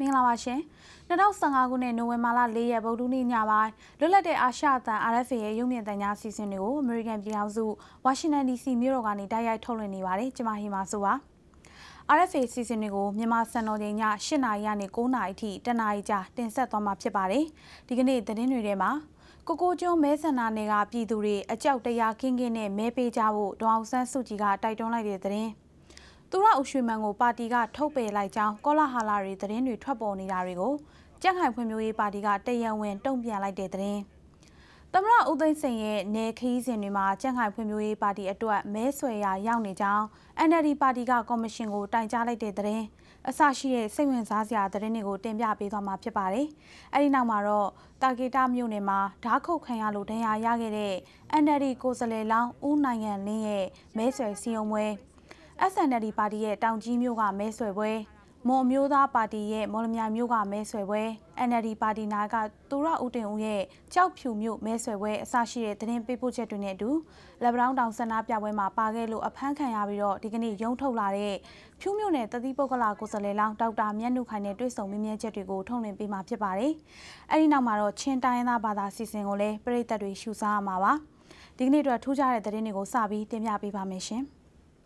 င်္ဂလာပါရှင်2015ခုနှစ်နိုဝင်ဘာလ4ရက်ဗုဒ္ဓနေ့ညပိုင်းလွတ်လပ်တဲ့အာရှအသံ RFA ရဲ့ရုပ်မြင်သံကြားစီစဉ်တွေကို American ပြည်ထောင်စုဝါရှင်တန် DC မြို့တော်ကနေတိုက်ရိုက်ထုတ်လွှင့်နေပါတယ်ကျွန်မဟီမာဆိုပါ RFA စီစဉ်တွေကိုမြန်မာစံတော်ချိန်ည8နာရီကနေ9နာရီအထိတနာရီကြာတင်ဆက်သွားမှာဖြစ်ပါတယ်ဒီကနေ့သတင်းတွေထဲမှာကိုကျွန်းမဲဆန္ဒနယ်ကပြည်သူတွေအကြောက်တရားကင်းကင်းနဲ့မဲပေးကြဖို့ဒေါအောင်ဆန်းစုကြည်ကတိုက်တွန်းလိုက်တဲ့သတင်းသူရဦးရွှေမန်းကိုပါတီကထုတ်ပယ်လိုက်ကြောင်းကောလာဟာလာတွေသတင်းတွေထွက်ပေါ်နေတာတွေကိုကြက်ခိုင်ဖွံ့ဖြိုးရေးပါတီကတရဝင်းတုံ့ပြန်လိုက်တဲ့သတင်းသမ္မတဦးသိန်းစိန်ရဲ့နယ်ခီးစဉ်တွေမှာကြက်ခိုင်ဖွံ့ဖြိုးရေးပါတီအတွက်မဲဆွယ်ရာရောက်နေကြောင်း NLD ပါတီကကော်မရှင်ကိုတိုင်ကြားလိုက်တဲ့သတင်းအစရှိတဲ့စိတ်ဝင်စားစရာသတင်းတွေကိုတင်ပြပေးသွားမှာဖြစ်ပါတယ်။အဲဒီနောက်မှာတော့တာဂီတာမြို့နယ်မှာဓာတ်ခုတ်ခံရလို့ဒဏ်ရာရခဲ့တဲ့ NLD ကိုယ်စားလှယ်လောင်းဦးနိုင်ငံလင်းရဲ့မဲဆွယ်စည်းရုံးပွဲ SNLD ပါတီရဲ့တောင်ကြီးမြို့ကမဲဆွယ်ပွဲမွန်မျိုးသားပါတီရဲ့မော်လမြိုင်မြို့ကမဲဆွယ်ပွဲ NLD ပါတီနာကသူရဦးတင်ဦးရဲ့ကြောက်ဖြူမြို့မဲဆွယ်ပွဲအစရှိတဲ့သတင်းပေးပို့ချက်တွေနဲ့အတူလက်ဗရောင်းတောင်ဆန္ဒပြပွဲမှာပါခဲ့လို့အဖမ်းခံရပြီးတော့ဒီကနေ့ရုံးထုတ်လာတဲ့ဖြူမြို့နယ်တတိပုဂ္ဂလကိုယ်စားလှယ်လောင်းဒေါက်တာမြတ်နုခိုင်နဲ့တွေ့ဆုံမေးမြန်းချက်တွေကိုထုတ်လွှင့်ပေးမှာဖြစ်ပါတယ်။အဲဒီနောက်မှာတော့ချင်းတိုင်းရင်းသားဘာသာစီစဉ်ကိုလည်းပြည်သက်တွေရှုစားရမှာပါ။ဒီကနေ့အတွက်ထူးခြားတဲ့သတင်းတွေကိုစပြီးတင်ပြပေးပါမယ်ရှင်။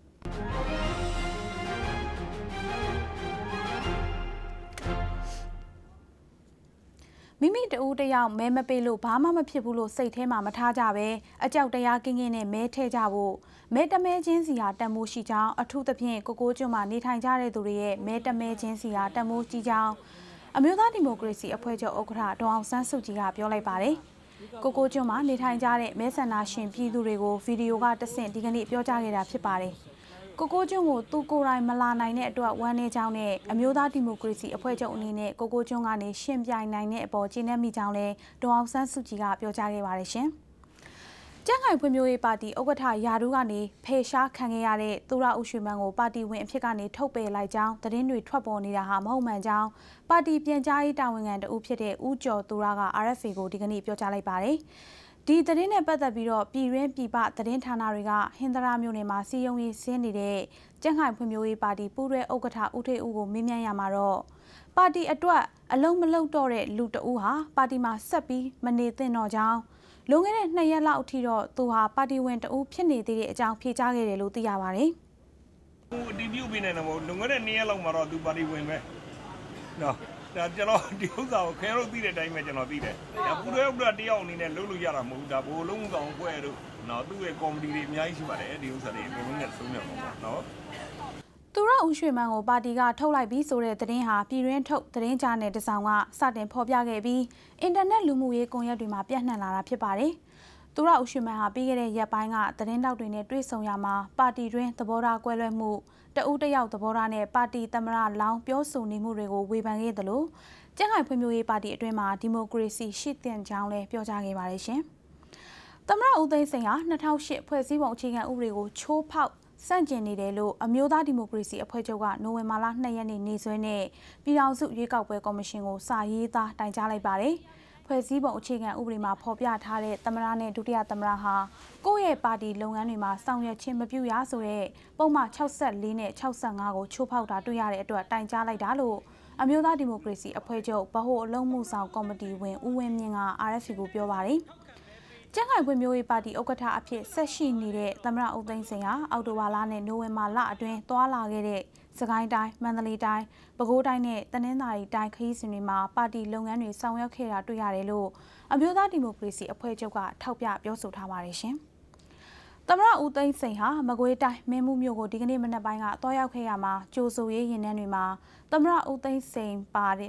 မိမိတူတယောက်မဲမပေးလို့ဘာမှမဖြစ်ဘူးလို့စိတ်ထဲမှာမထားကြပဲအကြောက်တရားကင်းကင်းနဲ့မဲထဲကြဖို့မဲတမဲချင်းစီဟာတန်မိုးရှိကြောင်းအထူးသဖြင့်ကိုကျွန်းမှာနေထိုင်ကြတဲ့သူတွေရဲ့မဲတမဲချင်းစီဟာတန်မိုးကြီးကြောင်းအမျိုးသားဒီမိုကရေစီအဖွဲ့ချုပ်ဥက္ကဋ္ဌဒေါအောင်ဆန်းစုကြည်ကပြောလိုက်ပါတယ်ကိုကျွန်းမှာနေထိုင်ကြတဲ့မဲဆန္ဒရှင်ပြည်သူတွေကိုဗီဒီယိုကတဆင့်ဒီကနေ့ပြောကြားခဲ့တာဖြစ်ပါတယ်ကိုကျွန်းကိုသူကိုယ်တိုင်မလာနိုင်တဲ့အတွက်ဝမ်းနည်းကြောင်းနဲ့အမျိုးသားဒီမိုကရေစီအဖွဲ့ချုပ်အနေနဲ့ကိုကျွန်းကနေရှင်းပြနိုင်တဲ့အပေါ်ကျေနပ်မိကြောင်းလည်းဒေါအောင်ဆန်းစုကြည်ကပြောကြားခဲ့ပါတယ်ရှင်။ကြက်ခိုင်ဖွံ့ဖြိုးရေးပါတီဥက္ကဋ္ဌယာဒူးကနေဖေရှားခံခဲ့ရတဲ့သူရဦးရွှေမန်းကိုပါတီဝင်အဖြစ်ကနေထုတ်ပယ်လိုက်ကြောင်းသတင်းတွေထွက်ပေါ်နေတာဟာမဟုတ်မှန်ကြောင်းပါတီပြန်ကြားရေးတာဝန်ခံတဦးဖြစ်တဲ့ဦးကျော်သူရက RFA ကိုဒီကနေ့ပြောကြားလိုက်ပါတယ်။ဒီသတင်းနဲ့ပတ်သက်ပြီးတော့ပြည်ရင်းပြည်ပသတင်းဌာနတွေကဟင်္သာရမြို့နယ်မှာစီယုံရေးဆင်းနေတဲ့ကြက်ခိုင်ဖွံ့ဖြိုးရေးပါတီပူးတွဲဥက္ကဋ္ဌဦးထေဦးကိုမေးမြန်းရမှာတော့ပါတီအတွက်အလုံးမလုံးတော့တဲ့လူတဦးဟာပါတီမှာဆက်ပြီးမနေသင့်တော့ကြောင်းလွန်ခဲ့တဲ့2ရက်လောက်အထိတော့သူဟာပါတီဝင်တဦးဖြစ်နေသေးတဲ့အကြောင်းဖြေကြားခဲ့တယ်လို့သိရပါတယ်။အတီးပြုတ်ပေးနေတယ်မဟုတ်လွန်ခဲ့တဲ့2ရက်လောက်မှာတော့သူပါတီဝင်ပဲ။နော်ဒါကျွန်တော်ဒီဥစ္စာကိုခင်ဗျားတို့သိတဲ့အတိုင်းပဲကျွန်တော်သိတယ်။ဒါပူရဲဥပဒေတယောက်အနေနဲ့လုပ်လို့ရတာမဟုတ်ဘူးဒါဘိုးလုံးဆောင်ဖွဲ့တို့နော်သူ့ရဲ့ကော်မတီတွေအများကြီးရှိပါတယ်ဒီဥစ္စာတွေအကုန်လုံးနဲ့သုံးမြောက်ပါနော်။သူရဦးရွှေမန်းကိုပါတီကထုတ်လိုက်ပြီးဆိုတဲ့သတင်းဟာပြည်တွင်းထုတ်သတင်းကြားနယ်တစောင်ကစတင်ဖော်ပြခဲ့ပြီးအင်တာနက်လူမှုရေးကွန်ရက်တွေမှာပြန့်နှံ့လာတာဖြစ်ပါတယ်။သူရဦးရွှေမန်းဟာပြီးခဲ့တဲ့ရက်ပိုင်းကသတင်းတောက်တွေနဲ့တွေ့ဆုံရမှာပါတီတွင်းသဘောထားကွဲလွဲမှုတဦးတယောက်သဘောထားနဲ့ပါတီသမ္မတလောင်းပြောဆိုနေမှုတွေကိုဝေဖန်ခဲ့သလိုကြက်ခိုင်ဖွံ့ဖြိုးရေးပါတီအတွင်းမှာဒီမိုကရေစီရှိသင့်ကြောင်းလည်းပြောကြားခဲ့ပါတယ်ရှင်။သမ္မတဦးသိန်းစိန်ဟာ2008ဖွဲ့စည်းပုံအခြေခံဥပဒေကိုချိုးဖောက်စန့်ကျင်နေတယ်လို့အမျိုးသားဒီမိုကရေစီအဖွဲ့ချုပ်ကနိုဝင်ဘာလ2ရက်နေ့နေ့စွဲနဲ့ပြည်ထောင်စုရွေးကောက်ပွဲကော်မရှင်ကိုစာရေးသားတိုင်ကြားလိုက်ပါတယ်။ဖွဲ့စည်းပုံအခြေခံဥပဒေမှာဖော်ပြထားတဲ့သမ္မတနဲ့ဒုတိယသမ္မတဟာကိုယ့်ရဲ့ပါတီလုပ်ငန်းတွေမှာဆောင်ရွက်ခြင်းမပြုရဆိုတဲ့ပုံမှန်64နဲ့65ကိုချိုးဖောက်တာတွေ့ရတဲ့အတွက်တိုင်ကြားလိုက်တာလို့အမျိုးသားဒီမိုကရေစီအဖွဲ့ချုပ်ဗဟိုအလုံးမှုဆောင်ကော်မတီဝင်ဦးဝင်းမြင့်က RFA ကိုပြောပါတယ်။ကျန်းခိုင်ဖွံ့ဖြိုးရေးပါတီဥက္ကဋ္ဌအဖြစ်ဆက်ရှိနေတဲ့သမ္မတဦးသိန်းစိန်ဟာအောက်တိုဘာလနဲ့နိုဝင်ဘာလအတွင်းတွာလာခဲ့တဲ့စကိုင်းတိုင်းမန္တလေးတိုင်းပဲခူးတိုင်းနဲ့တနင်္သာရီတိုင်းခရီးစဉ်တွေမှာပါတီလုပ်ငန်းတွေဆောင်ရွက်ခဲ့တာတွေ့ရတယ်လို့အမျိုးသားဒီမိုကရေစီအဖွဲ့ချုပ်ကထောက်ပြပြောဆိုထားပါတယ်ရှင်။သမ္မတဦးသိန်းစိန်ဟာမကွေးတိုင်းမင်းမှုမြို့ကိုဒီကနေ့မနက်ပိုင်းကတွားရောက်ခဲ့ရမှာကြိုဆိုရေးရင်နှန်းတွေမှာသမ္မတဦးသိန်းစိန်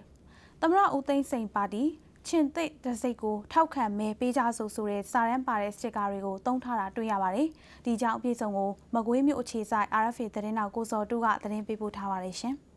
ပါတီချင်းသိတစိတ်ကိုထောက်ခံမဲပေးကြဆိုတဲ့စာရန်ပါတဲ့စတစ်ကာတွေကိုတုံးထားတာတွေ့ရပါတယ်။ဒီကြောင့်အပြည့်စုံကိုမကွေးမြို့အခြေစိုက် RFA သတင်းတော်ကိုစောတူကသတင်းပေးပို့ထားပါတယ်ရှင်။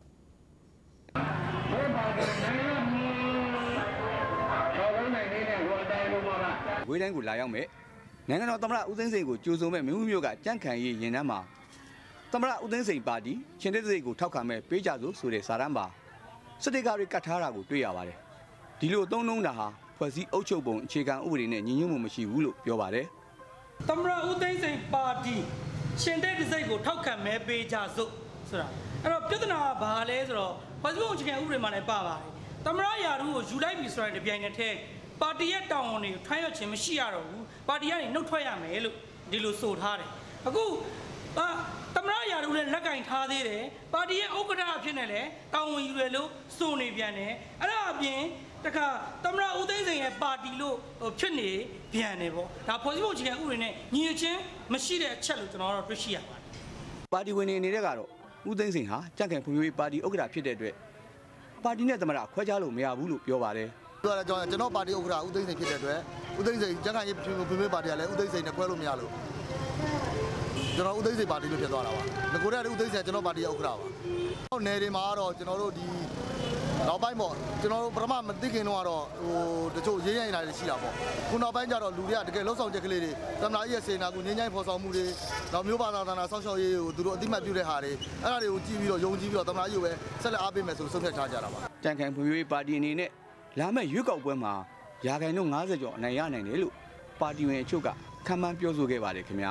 ဝေးတိုင်းကိုလာရောက်မဲ့နိုင်ငံတော်သမ္မတဦးသိန်းစိန်ကိုကြိုဆိုမဲ့မင်းဦးမြို့ကကြန့်ခိုင်ရေးရင်နှန်းမှာသမ္မတဦးသိန်းစိန်ပါတီချင်းသိတစိတ်ကိုထောက်ခံမဲ့ပေးကြဆိုတဲ့စာရန်ပါစတစ်ကာတွေကတ်ထားတာကိုတွေ့ရပါတယ်။ဒီလိုသုံးနှုန်းတာဟာဖွဲ့စည်းအုပ်ချုပ်ပုံအခြေခံဥပဒေနဲ့ညီညွတ်မှုမရှိဘူးလို့ပြောပါတယ်။သမ္မတဦးသိန်းစိန်ပါတီရှင်တဲ့တစိတ်ကိုထောက်ခံမဲပေးကြစို့ဆိုတာအဲ့တော့ပြဿနာကဘာလဲဆိုတော့ဟဖွဲ့စည်းပုံအခြေခံဥပဒေမှာလည်းပါပါတယ်သမ္မတရာထူးကိုယူလိုက်ပြီဆိုတဲ့ပြိုင်နေတဲ့ပါတီရဲ့တောင်းဝန်တွေကိုထိုင်းရခြင်းမရှိရတော့ဘူးပါတီကနေနှုတ်ထွက်ရမယ်လို့ဒီလိုဆိုထားတယ်အခုသမ္မတရာထူးလည်းလက်ကင်ထားသေးတယ်ပါတီရဲ့ဥက္ကဋ္ဌအဖြစ်နဲ့လည်းတောင်းဝန်ယူရလို့ဆိုနေပြန်တယ်အဲ့ဒါအပြင်တခါသမ္မတဦးသိန်းစိန်ရဲ့ပါတီလို့ဖြစ်နေပြန်နေပေါ့ဒါဖွဲ့စည်းပုံအခြေခံဥပဒေနဲ့ညီညွတ်ခြင်းမရှိတဲ့အချက်လို့ကျွန်တော်တို့တွေ့ရှိရပါတယ်ပါတီဝင်တွေနေတဲ့ကတော့ဦးသိန်းစိန်ဟာကြံ့ခိုင်ဖွံ့ဖြိုးရေးပါတီဥက္ကဋ္ဌဖြစ်တဲ့အတွက်ပါတီနဲ့သမ္မတခွဲခြားလို့မရဘူးလို့ပြောပါတယ်ကျွန်တော်ပါတီဥက္ကဋ္ဌဦးသိန်းစိန်ဖြစ်တဲ့အတွက်ဦးသိန်းစိန်ကြံ့ခိုင်ရေးဖွံ့ဖြိုးရေးပါတီကလည်းဦးသိန်းစိန်နဲ့ခွဲလို့မရလို့ကျွန်တော်ဦးသိန်းစိန်ပါတီလို့ဖြစ်သွားတာပါငကိုတဲ့ဦးသိန်းစိန်ကျွန်တော်ပါတီဥက္ကဋ္ဌပါနောက်နယ်တွေမှာတော့ကျွန်တော်တို့ဒီနောက်ပိုင်းပေါ့ကျွန်တော်တို့ပထမမသိခင်တော့တချို့ရင်းရိုင်းနေတာရှိတာပေါ့ခုနောက်ပိုင်းကျတော့လူတွေကတကယ်လှုပ်ဆောင်ချက်ကလေးတွေသမ္မတရဲ့စေနာကိုငင်းငိုင်းဖော်ဆောင်မှုတွေနောက်မျိုးပါသာသာဆောက်ရှောက်ရေးကိုသူတို့အတိမတ်ပြုတဲ့ဟာတွေအဲ့ဒါတွေကိုကြည့်ပြီးတော့ယုံကြည်ပြီးတော့သမ္မတကြီးကိုပဲဆက်လက်အားပေးမယ်ဆိုဆုံးဖြတ်ထားကြတာပါကြံ့ခိုင်ဖွံ့ဖြိုးရေးပါတီအနေနဲ့လာမယ့်ရွေးကောက်ပွဲမှာရာခိုင်နှုန်း90ကျော်အနိုင်ရနိုင်တယ်လို့ပါတီဝင်အချို့ကခန့်မှန်းပြောဆိုခဲ့ပါတယ်ခင်ဗျာ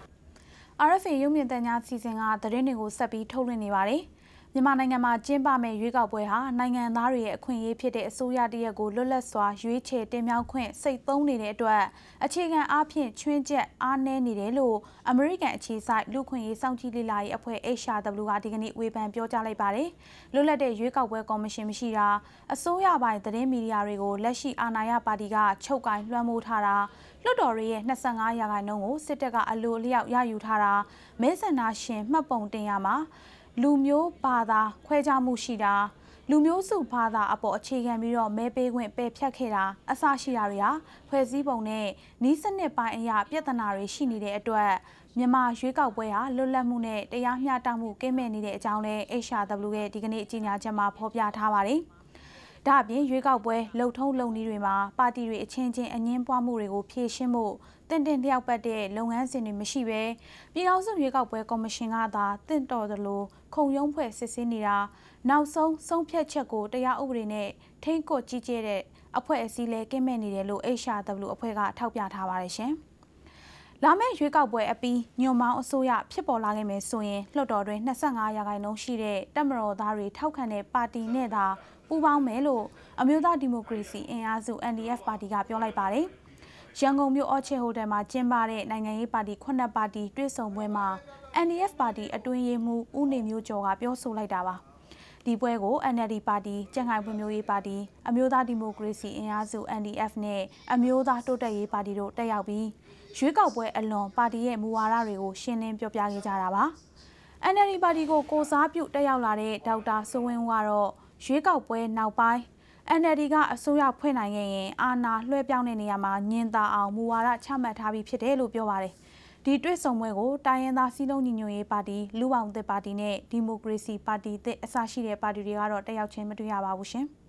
RFA ရုပ်မြင်သံကြားစီစဉ်ကသတင်းတွေကိုဆက်ပြီးထုတ်လွှင့်နေပါတယ်မြန်မာနိုင်ငံမှာကျင်းပမယ့်ရွေးကောက်ပွဲဟာနိုင်ငံသားတွေရဲ့အခွင့်အရေးဖြစ်တဲ့အစိုးရတရက်ကိုလွတ်လပ်စွာရွေးချယ်တင်မြှောက်ခွင့်စိတ်သုံးနေတဲ့အတွက်အခြေခံအားဖြင့်ချွင်းချက်အားနည်းနေတယ်လို့အမေရိကန်အခြေစိုက်လူ့ခွင့်ရေးစောင့်ကြည့်လေ့လာရေးအဖွဲ့ HRW ကဒီကနေ့ဝေဖန်ပြောကြားလိုက်ပါတယ်။လွတ်လပ်တဲ့ရွေးကောက်ပွဲကော်မရှင်မရှိတာအစိုးရပိုင်းသတင်းမီဒီယာတွေကိုလက်ရှိအာဏာရပါတီကချုပ်ကိုင်လွှမ်းမိုးထားတာလွှတ်တော်ရဲ့25%ကိုစစ်တပ်ကအလိုအလျောက်ရယူထားတာမဲဆန္ဒရှင်မှတ်ပုံတင်ရမှာလူမျိုးဘာသာခွဲခြားမှုရှိတာလူမျိုးစုဘာသာအပေါ်အခြေခံပြီးတော့မဲပေးခွင့်ပယ်ဖျက်ခဲ့တာအစရှိတာတွေဟာဖွဲ့စည်းပုံနဲ့နီးစနစ်ပိုင်းအရာပြဿနာတွေရှိနေတဲ့အတွက်မြန်မာရွေးကောက်ပွဲဟာလွတ်လပ်မှုနဲ့တရားမျှတမှုကင်းမဲ့နေတဲ့အကြောင်းလဲ HRW ရဲ့ဒီကနေ့ကြေညာချက်မှာဖော်ပြထားပါတယ်။ဒါ့အပြင်ရွေးကောက်ပွဲလှုပ်ထုံးလုပ်နည်းတွေမှာပါတီတွေအချင်းချင်းအငင်းပွားမှုတွေကိုဖြေရှင်းဖို့တင်လျောက်ပတ်တဲ့လုပ်ငန်းစဉ်တွေမရှိဘဲပြည်ထောင်စုရွေးကောက်ပွဲကော်မရှင်ကသာတင့်တော်သလိုခုံရုံးဖွဲ့စစ်ဆေးနေတာနောက်ဆုံးဆုံးဖြတ်ချက်ကိုတရားဥပဒေနဲ့ထိန်းကွပ်ကြီးကျယ်တဲ့အဖွဲ့အစည်းလဲကင်းမဲ့နေတယ်လို့ HRW အဖွဲ့ကထောက်ပြထားပါတယ်ရှင်။လာမယ့်ရွေးကောက်ပွဲအပြီးညွန့်မောင်းအစိုးရဖြစ်ပေါ်လာခဲ့မယ်ဆိုရင်လွှတ်တော်တွင်25%ရှိတဲ့တပ်မတော်သားတွေထောက်ခံတဲ့ပါတီနဲ့သာပူးပေါင်းမယ်လို့အမျိုးသားဒီမိုကရေစီအင်အားစု NDF ပါတီကပြောလိုက်ပါတယ်။ရန်ကုန်မြို့အော်ချေဟိုတယ်မှာကျင်းပတဲ့နိုင်ငံရေးပါတီ9ပါတီတွေ့ဆုံပွဲမှာ NDF ပါတီအတွင်းရေးမှူးဦးနေမျိုးကျော်ကပြောဆိုလိုက်တာပါ။ဒီပွဲကို NLD ပါတီကြံ့ခိုင်ဖွံ့ဖြိုးရေးပါတီအမျိုးသားဒီမိုကရေစီအင်အားစု NDF နဲ့အမျိုးသားတိုးတက်ရေးပါတီတို့တက်ရောက်ပြီးရွေးကောက်ပွဲအလွန်ပါတီရဲ့မူဝါဒတွေကိုရှင်းလင်းပြောပြခဲ့ကြတာပါ။ NLD ပါတီကိုကိုစားပြုတက်ရောက်လာတဲ့ဒေါက်တာစိုးဝင်းဦးကတော့ရွေးကောက်ပွဲနောက်ပိုင်း NLD ကအစိုးရဖွဲ့နိုင်ခဲ့ရင်အာဏာလွှဲပြောင်းတဲ့နေရာမှာညင်သာအောင်မူဝါဒချမှတ်ထားပြီးဖြစ်တယ်လို့ပြောပါတယ်။ဒီတွေ့ဆုံပွဲကိုတိုင်းရင်းသားစည်းလုံးညီညွတ်ရေးပါတီလူ့ဘောင်သစ်ပါတီနဲ့ဒီမိုကရေစီပါတီသစ်အစရှိတဲ့ပါတီတွေကတော့တက်ရောက်ခြင်းမတွေ့ရပါဘူးရှင်။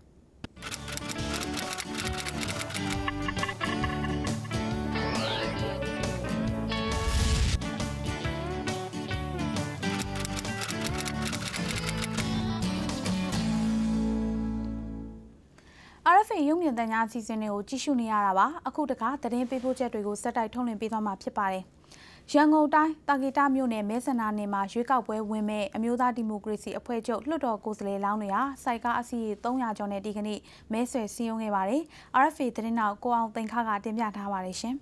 RFA ရုပ်မြင်သံကြားအစီအစဉ်တွေကိုကြည့်ရှုနေရတာပါအခုတခါသတင်းပေးပို့ချက်တွေကိုစက်တိုက်ထုတ်လွှင့်ပေးသွားမှာဖြစ်ပါတယ်ရန်ကုန်တိုင်းတာဂီတာမြို့နယ်မဲဆန္ဒနယ်မှာရွေးကောက်ပွဲဝင်မဲ့အမျိုးသားဒီမိုကရေစီအဖွဲ့ချုပ်လွှတ်တော်ကိုယ်စားလှယ်လောင်းတွေဟာစိုက်ကားအစီအ300ကျော်နဲ့ဒီကနေ့မဲဆွယ်စည်းရုံးခဲ့ပါတယ် RFA သတင်းနောက်ကိုအောင်သိန်းခါကတင်ပြထားပါတယ်ရှင်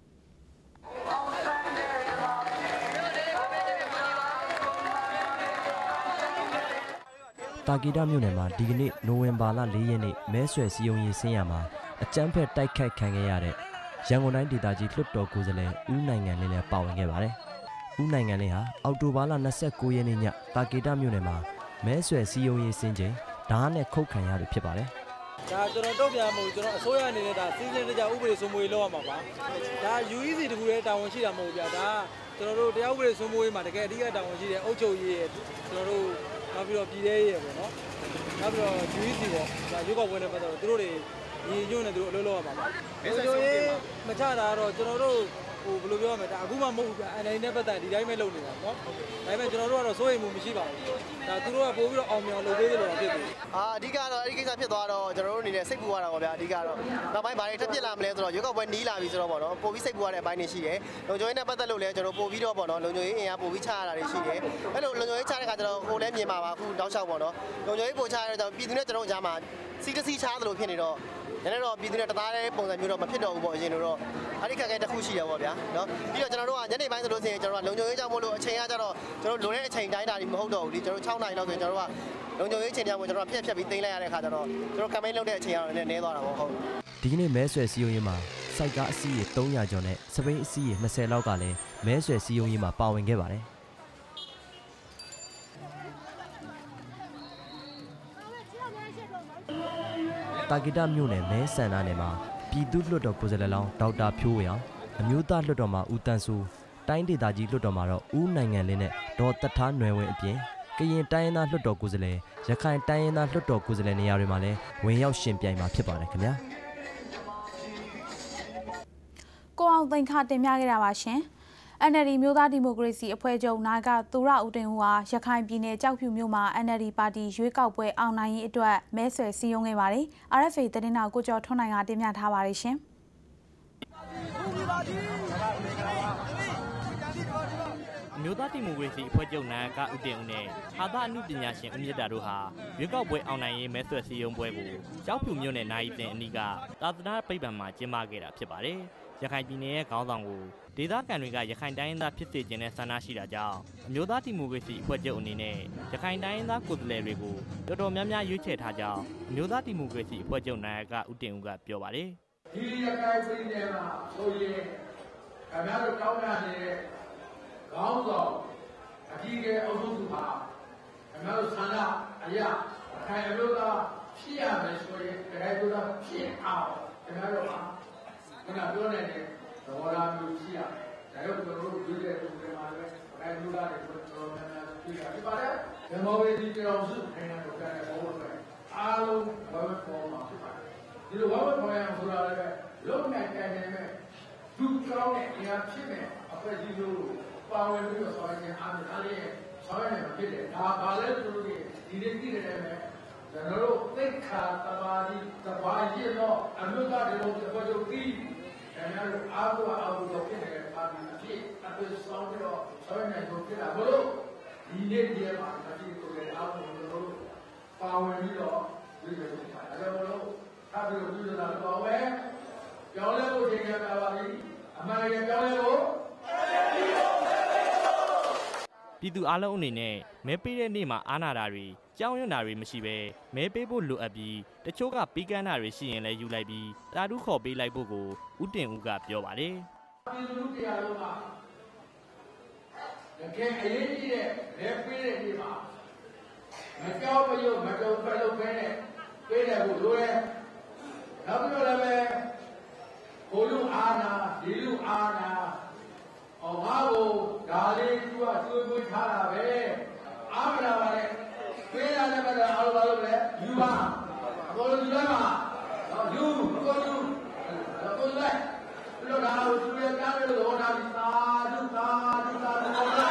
တာဂီတာမြို့နယ်မှာဒီကနေ့နိုဝင်ဘာလ4ရက်နေ့မဲဆွယ်စည်းရုံးရေးဆင်းရမှာအကြမ်းဖက်တိုက်ခိုက်ခံခဲ့ရတဲ့ရန်ကုန်တိုင်းဒေသကြီးလွှတ်တော်ကိုယ်စားလှယ်ဦးနိုင်ငံလင်းလည်းပါဝင်ခဲ့ပါတယ်။ဦးနိုင်ငံလင်းဟာအောက်တိုဘာလ29ရက်နေ့ညတာဂီတာမြို့နယ်မှာမဲဆွယ်စည်းရုံးရေးဆင်းချိန်ဓာတ်နဲ့ခုတ်ခံရသူဖြစ်ပါတယ်။ဒါကျွန်တော်တုတ်ပြန်မှုကျွန်တော်အစိုးရအနေနဲ့ဒါစီစဉ်ကြဥပဒေစိုးမိုးရေးလုပ်ရမှာပါ။ဒါ UEC တခုတည်းတာဝန်ရှိတာမဟုတ်ဘူးဗျာ။ဒါကျွန်တော်တို့တရားဥပဒေစိုးမိုးရေးမှာတကယ်အဓိကတာဝန်ရှိတဲ့အုပ်ချုပ်ရေးကျွန်တော်တို့နောက်ပြီးတော့ပြည်ထောင်ရေးပေါ့နော်နောက်ပြီးတော့ UEC ပေါ့ဒါရုပ်ောက်ပွဲနဲ့ပတ်သက်တော့သူတို့တွေညီညွတ်နေသူတို့အလုပ်လုပ်ရမှာပါမဲဆွယ်စည်းရုံးရေးမချတာတော့ကျွန်တော်တို့ဘယ်လိုပြောရမလဲဒါအခုမှမဟုတ်ဘူးဗျ NLD နဲ့ပတ်သက်ဒီတိုင်းပဲလုပ်နေတာနော်ဒါပေမဲ့ကျွန်တော်တို့ကတော့စိုးရိမ်မှုမရှိပါဘူးဒါသူတို့ကပို့ပြီးတော့အောင်မြင်လုပ်ပေးသလိုဖြစ်တယ်အဓိကတော့အဲ့ဒီကိစ္စဖြစ်သွားတော့ကျွန်တော်တို့အနေနဲ့စိတ်ပူရတာပေါ့ဗျာအဓိကတော့နောက်ပိုင်းဘာတွေထပ်ဖြစ်လာမလဲဆိုတော့ရွေးကောက်ပွဲနီးလာပြီဆိုတော့ပေါ့နော်ပို့ပြီးစိတ်ပူရတဲ့အပိုင်းတွေရှိတယ်လုံခြုံရေးနဲ့ပတ်သက်လို့လည်းကျွန်တော်ပို့ပြီးတော့ပေါ့နော်လုံခြုံရေးအင်အားပို့ပြီးချရတာတွေရှိတယ်အဲ့လိုလုံခြုံရေးချတဲ့ခါကျတော့ကိုယ်လည်းမြင်ပါပါအခုတောက်လျှောက်ပေါ့နော်လုံခြုံရေးပို့ချရတဲ့ကြောင့်ပြည်သူနဲ့ကျွန်တော်တို့ကြားမှာစီးတစီးချသလိုဖြစ်နေတော့နည်းနည်းတော့ပြည်သူနဲ့တသားတဲ့ပုံစံမျိုးတော့မဖြစ်တော့ဘူးပေါ့အရင်တော့အဲ့ဒီခက်ခဲတစ်ခုရှိရပါဗျာနော်ပြီးတော့ကျွန်တော်တို့ကညနေပိုင်းဆိုလို့ရှိရင်ကျွန်တော်ကလုံခြုံရေးကြောင့်မို့လို့အချိန်ကကြတော့ကျွန်တော်လိုတဲ့အချိန်တိုင်းတာဒီမဟုတ်တော့ဘူးဒီကျွန်တော်6နာရီလောက်ဆိုရင်ကျွန်တော်ကလုံခြုံရေးချိန်ကြောင့်ကျွန်တော်ဖြတ်ပြီးတင်းလိုက်ရတဲ့ခါကျတော့ကျွန်တော်ကမ်ပိန်းလုပ်တဲ့အချိန်ကတော့နည်းသွားတာပေါ့ဟုတ်ဒီကနေ့မဲဆွယ်စည်းရုံးရေးမှာစိုက်ကားအစီးရေ300ကျော်နဲ့စပိန်အစီးရေ20လောက်ကလည်းမဲဆွယ်စည်းရုံးရေးမှာပါဝင်ခဲ့ပါတယ်တာဂီတာမြို့နယ်မဲဆန္ဒနယ်မှာပြည်သူ့လွှတ်တော်ကိုယ်စားလှယ်လောင်းဒေါက်တာဖြိုးဝေအောင်အမျိုးသားလွှတ်တော်မှာဦးတန်းစိုးတိုင်းဒေသကြီးလွှတ်တော်မှာတော့ဦးနိုင်ငံလင်းနဲ့ဒေါ်သက်ထားနွယ်ဝင်းအပြင်ကရင်တိုင်းရင်းသားလွှတ်တော်ကိုယ်စားလှယ်ရခိုင်တိုင်းရင်းသားလွှတ်တော်ကိုယ်စားလှယ်နေရာတွေမှာလည်းဝင်ရောက်ရှင်ပြိုင်မှာဖြစ်ပါတယ်ခင်ဗျာကိုအောင်သိန်းခတင်ပြခဲ့တာပါရှင်NLD မျိုးသားဒီမိုကရေစီအဖွဲ့ချုပ်နာကသူရဦးတင်ဦးဟာရခိုင်ပြည်နယ်ကြောက်ဖြူမြို့မှာ NLD ပါတီရွေးကောက်ပွဲအောင်နိုင်ရေးအတွက်မဲဆွယ်စည်းရုံးခဲ့ပါတယ်။ RFA သတင်းတော်ကိုကျော်ထွန်းနိုင်ကတင်ပြထားပါတယ်ရှင်။မျိုးသားဒီမိုကရေစီအဖွဲ့ချုပ်နာကဦးတင်ဦးနဲ့ဟာသအမှုပညာရှင်ဦးမြတ်တာတို့ဟာရွေးကောက်ပွဲအောင်နိုင်ရေးမဲဆွယ်စည်းရုံးပွဲကိုကြောက်ဖြူမြို့နယ်နိုင်တင်အနီးကသာသနာ့ပိတ်ပံမှာကျင်းပခဲ့တာဖြစ်ပါတယ်။ရခိုင်ပြည်နယ်ရဲ့ခေါင်းဆောင်ကိုဒေသခံတွေကရခိုင်တိုင်းရင်းသားဖြစ်စေခြင်းနဲ့ဆန္ဒရှိတာကြောင့်အမျိုးသားဒီမိုကရေစီအဖွဲ့ချုပ်အနေနဲ့ရခိုင်တိုင်းရင်းသားကိုယ်စားလှယ်တွေကိုတော်တော်များများရွေးချယ်ထားကြောင်းအမျိုးသားဒီမိုကရေစီအဖွဲ့ချုပ်နာယကဦးတင်ဦးကပြောပါတယ်။ဒီရခိုင်ပြည်နယ်မှာဆိုရင်ခင်ဗျားတို့တောင်းရနေတဲ့ခေါင်းဆောင်အကြီးအကဲအုပ်စုဟာခင်ဗျားတို့ဆန္ဒအရာရခိုင်အမျိုးသားဖြစ်ရမယ်ဆိုရင်ရခိုင်မျိုးသားဖြစ်အောင်ခင်ဗျားတို့ဟာခုနပြောနေတဲ့သဘောထားမျိုးရှိရတယ်။ဒါကြောင့်ကျွန်တော်တို့ဒီတဲ့သူတွေမှာလည်းအဲလူသားတွေတော်တော်များများတွေ့ရတယ်။ပါတယ်။ဒီမိုကရေစီကြောင်စုနိုင်ငံတော်ကလည်းဘောလို့ပဲအားလုံးဘာပဲပေါ်မှာဖြစ်ပါတယ်။ဒီလိုဘာပဲပေါ်ရအောင်ဆိုတာလည်းလုံးနိုင်ကြတယ်မဲ့သူကောင်းတဲ့အရာဖြစ်မဲ့အဖွဲ့အစည်းလို့ပါဝင်ပြီးတော့ဆောင်ရွက်ခြင်းအားဖြင့်အားလည်းဆောင်ရွက်နိုင်မှာဖြစ်တယ်။ဒါဘာလဲဆိုလို့ဒီနေ့သိတယ်မဲ့ကျွန်တော်တို့သိက္ခာတဘာဒီတဘာရည်တော့အမျိုးသားတွေလို့ပြောကြပြီးခင်ဗျားတို့အားကိုးတော့ဖြစ်နေတဲ့ပါတီအဖြစ်အပစ်ဆောင်ပြီးတော့ဆောင်းနေဖို့ဖြစ်တာဘလို့ဒီနေ့ဒီမှာအဖြစ်ကိုလည်းအားကိုးလို့ပါဝင်ပြီးတော့ဒီလိုဖြစ်တာအဲဒါလို့ထားပြီးတော့ပြုလုပ်တာတော့ပဲပြောင်းလဲဖို့ချိန်ရပါပြီအမှန်တကယ်ပြောင်းလဲဖို့ပြည်သူအားလုံးအနေနဲ့မဲပေးတဲ့နေ့မှာအားနာတာတွေကြောင်းရွံ့တာတွေမရှိဘဲမဲပေးဖို့လိုအပ်ပြီးတချို့ကပြီးကမ်းတာတွေရှိရင်လည်းယူလိုက်ပြီးတာတူးခေါ်ပေးလိုက်ဖို့ကိုဦးတင်ဦးကပြောပါတယ်။ပြည်သူတရားလုံးကတကယ်အရေးကြီးတဲ့မဲပေးတဲ့နေ့မှာမကြောက်မရွံ့မတုံ့ဖက်လို့ပဲနဲ့ပေးတယ်ဖို့လိုရဲ။နောက်ပြီးတော့လည်းဘိုလ်လူအာနာဒီလူအာနာအောင်ငါ့ကိုဒါလေးသူကသွေးပွေးထားတာပဲအားမလာပါနဲ့ပေးရတဲ့ဘက်အားလုံးပါလို့လေယူပါအပေါ်လူလိုက်ပါယူအပေါ်လူလိုက်ပြီးတော့ဒါကိုသူရဲ့ကားလေးလို့ဟောတာဒီသာဓုလိုက်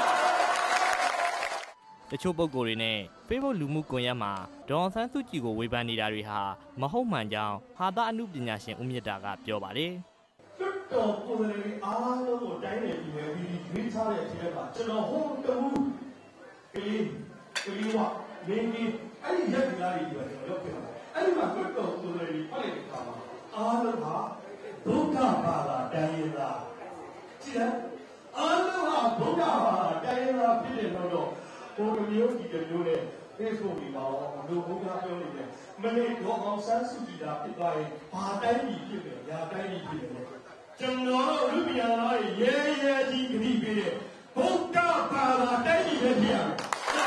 တချို့ပုဂ္ဂိုလ်တွေနဲ့ Facebook လူမှုကွန်ရက်မှာဒေါ်အောင်ဆန်းစုကြည်ကိုဝေဖန်နေတာတွေဟာမဟုတ်မှန်ကြောင်းဟာသအမှုပညာရှင်ဦးမြတ်တာကပြောပါတယ်တော်ကိုယ်လေးအားလုံးကိုတိုင်းနေပြီးရွေးချတဲ့အချိန်မှာကျွန်တော်ဟိုတူကလေးဝမင်းကြီးအဲ့ဒီရက်ကားကြီးပဲကျွန်တော်ရောက်ခဲ့တာအဲ့ဒီမှာတော်ကိုယ်လေးဖတ်လိုက်တဲ့အခါမှာအားလုံးဟာဒုက္ခပါလာတိုင်းရတာကြည့်လားအားလုံးဟာဒုက္ခပါလာတိုင်းရတာဖြစ်တယ်တော့ဟိုမျိုးဒီမျိုးနဲ့ Facebook ဒီမှာတော့ဘုရားပြောနေတယ်မနေ့တော့အောင်ဆန်းစုကြည်တာဖြစ်သွားရင်ဘာတိုင်းကြီးဖြစ်တယ်ညာတိုင်းကြီးဖြစ်တယ်ကျွန်တော်တို့လူပြာလာရဲရဲကြီးဂတိပေးတဲ့ဘုရားပါလာတိုင်းကြီးပဲဖြစ်ရမယ်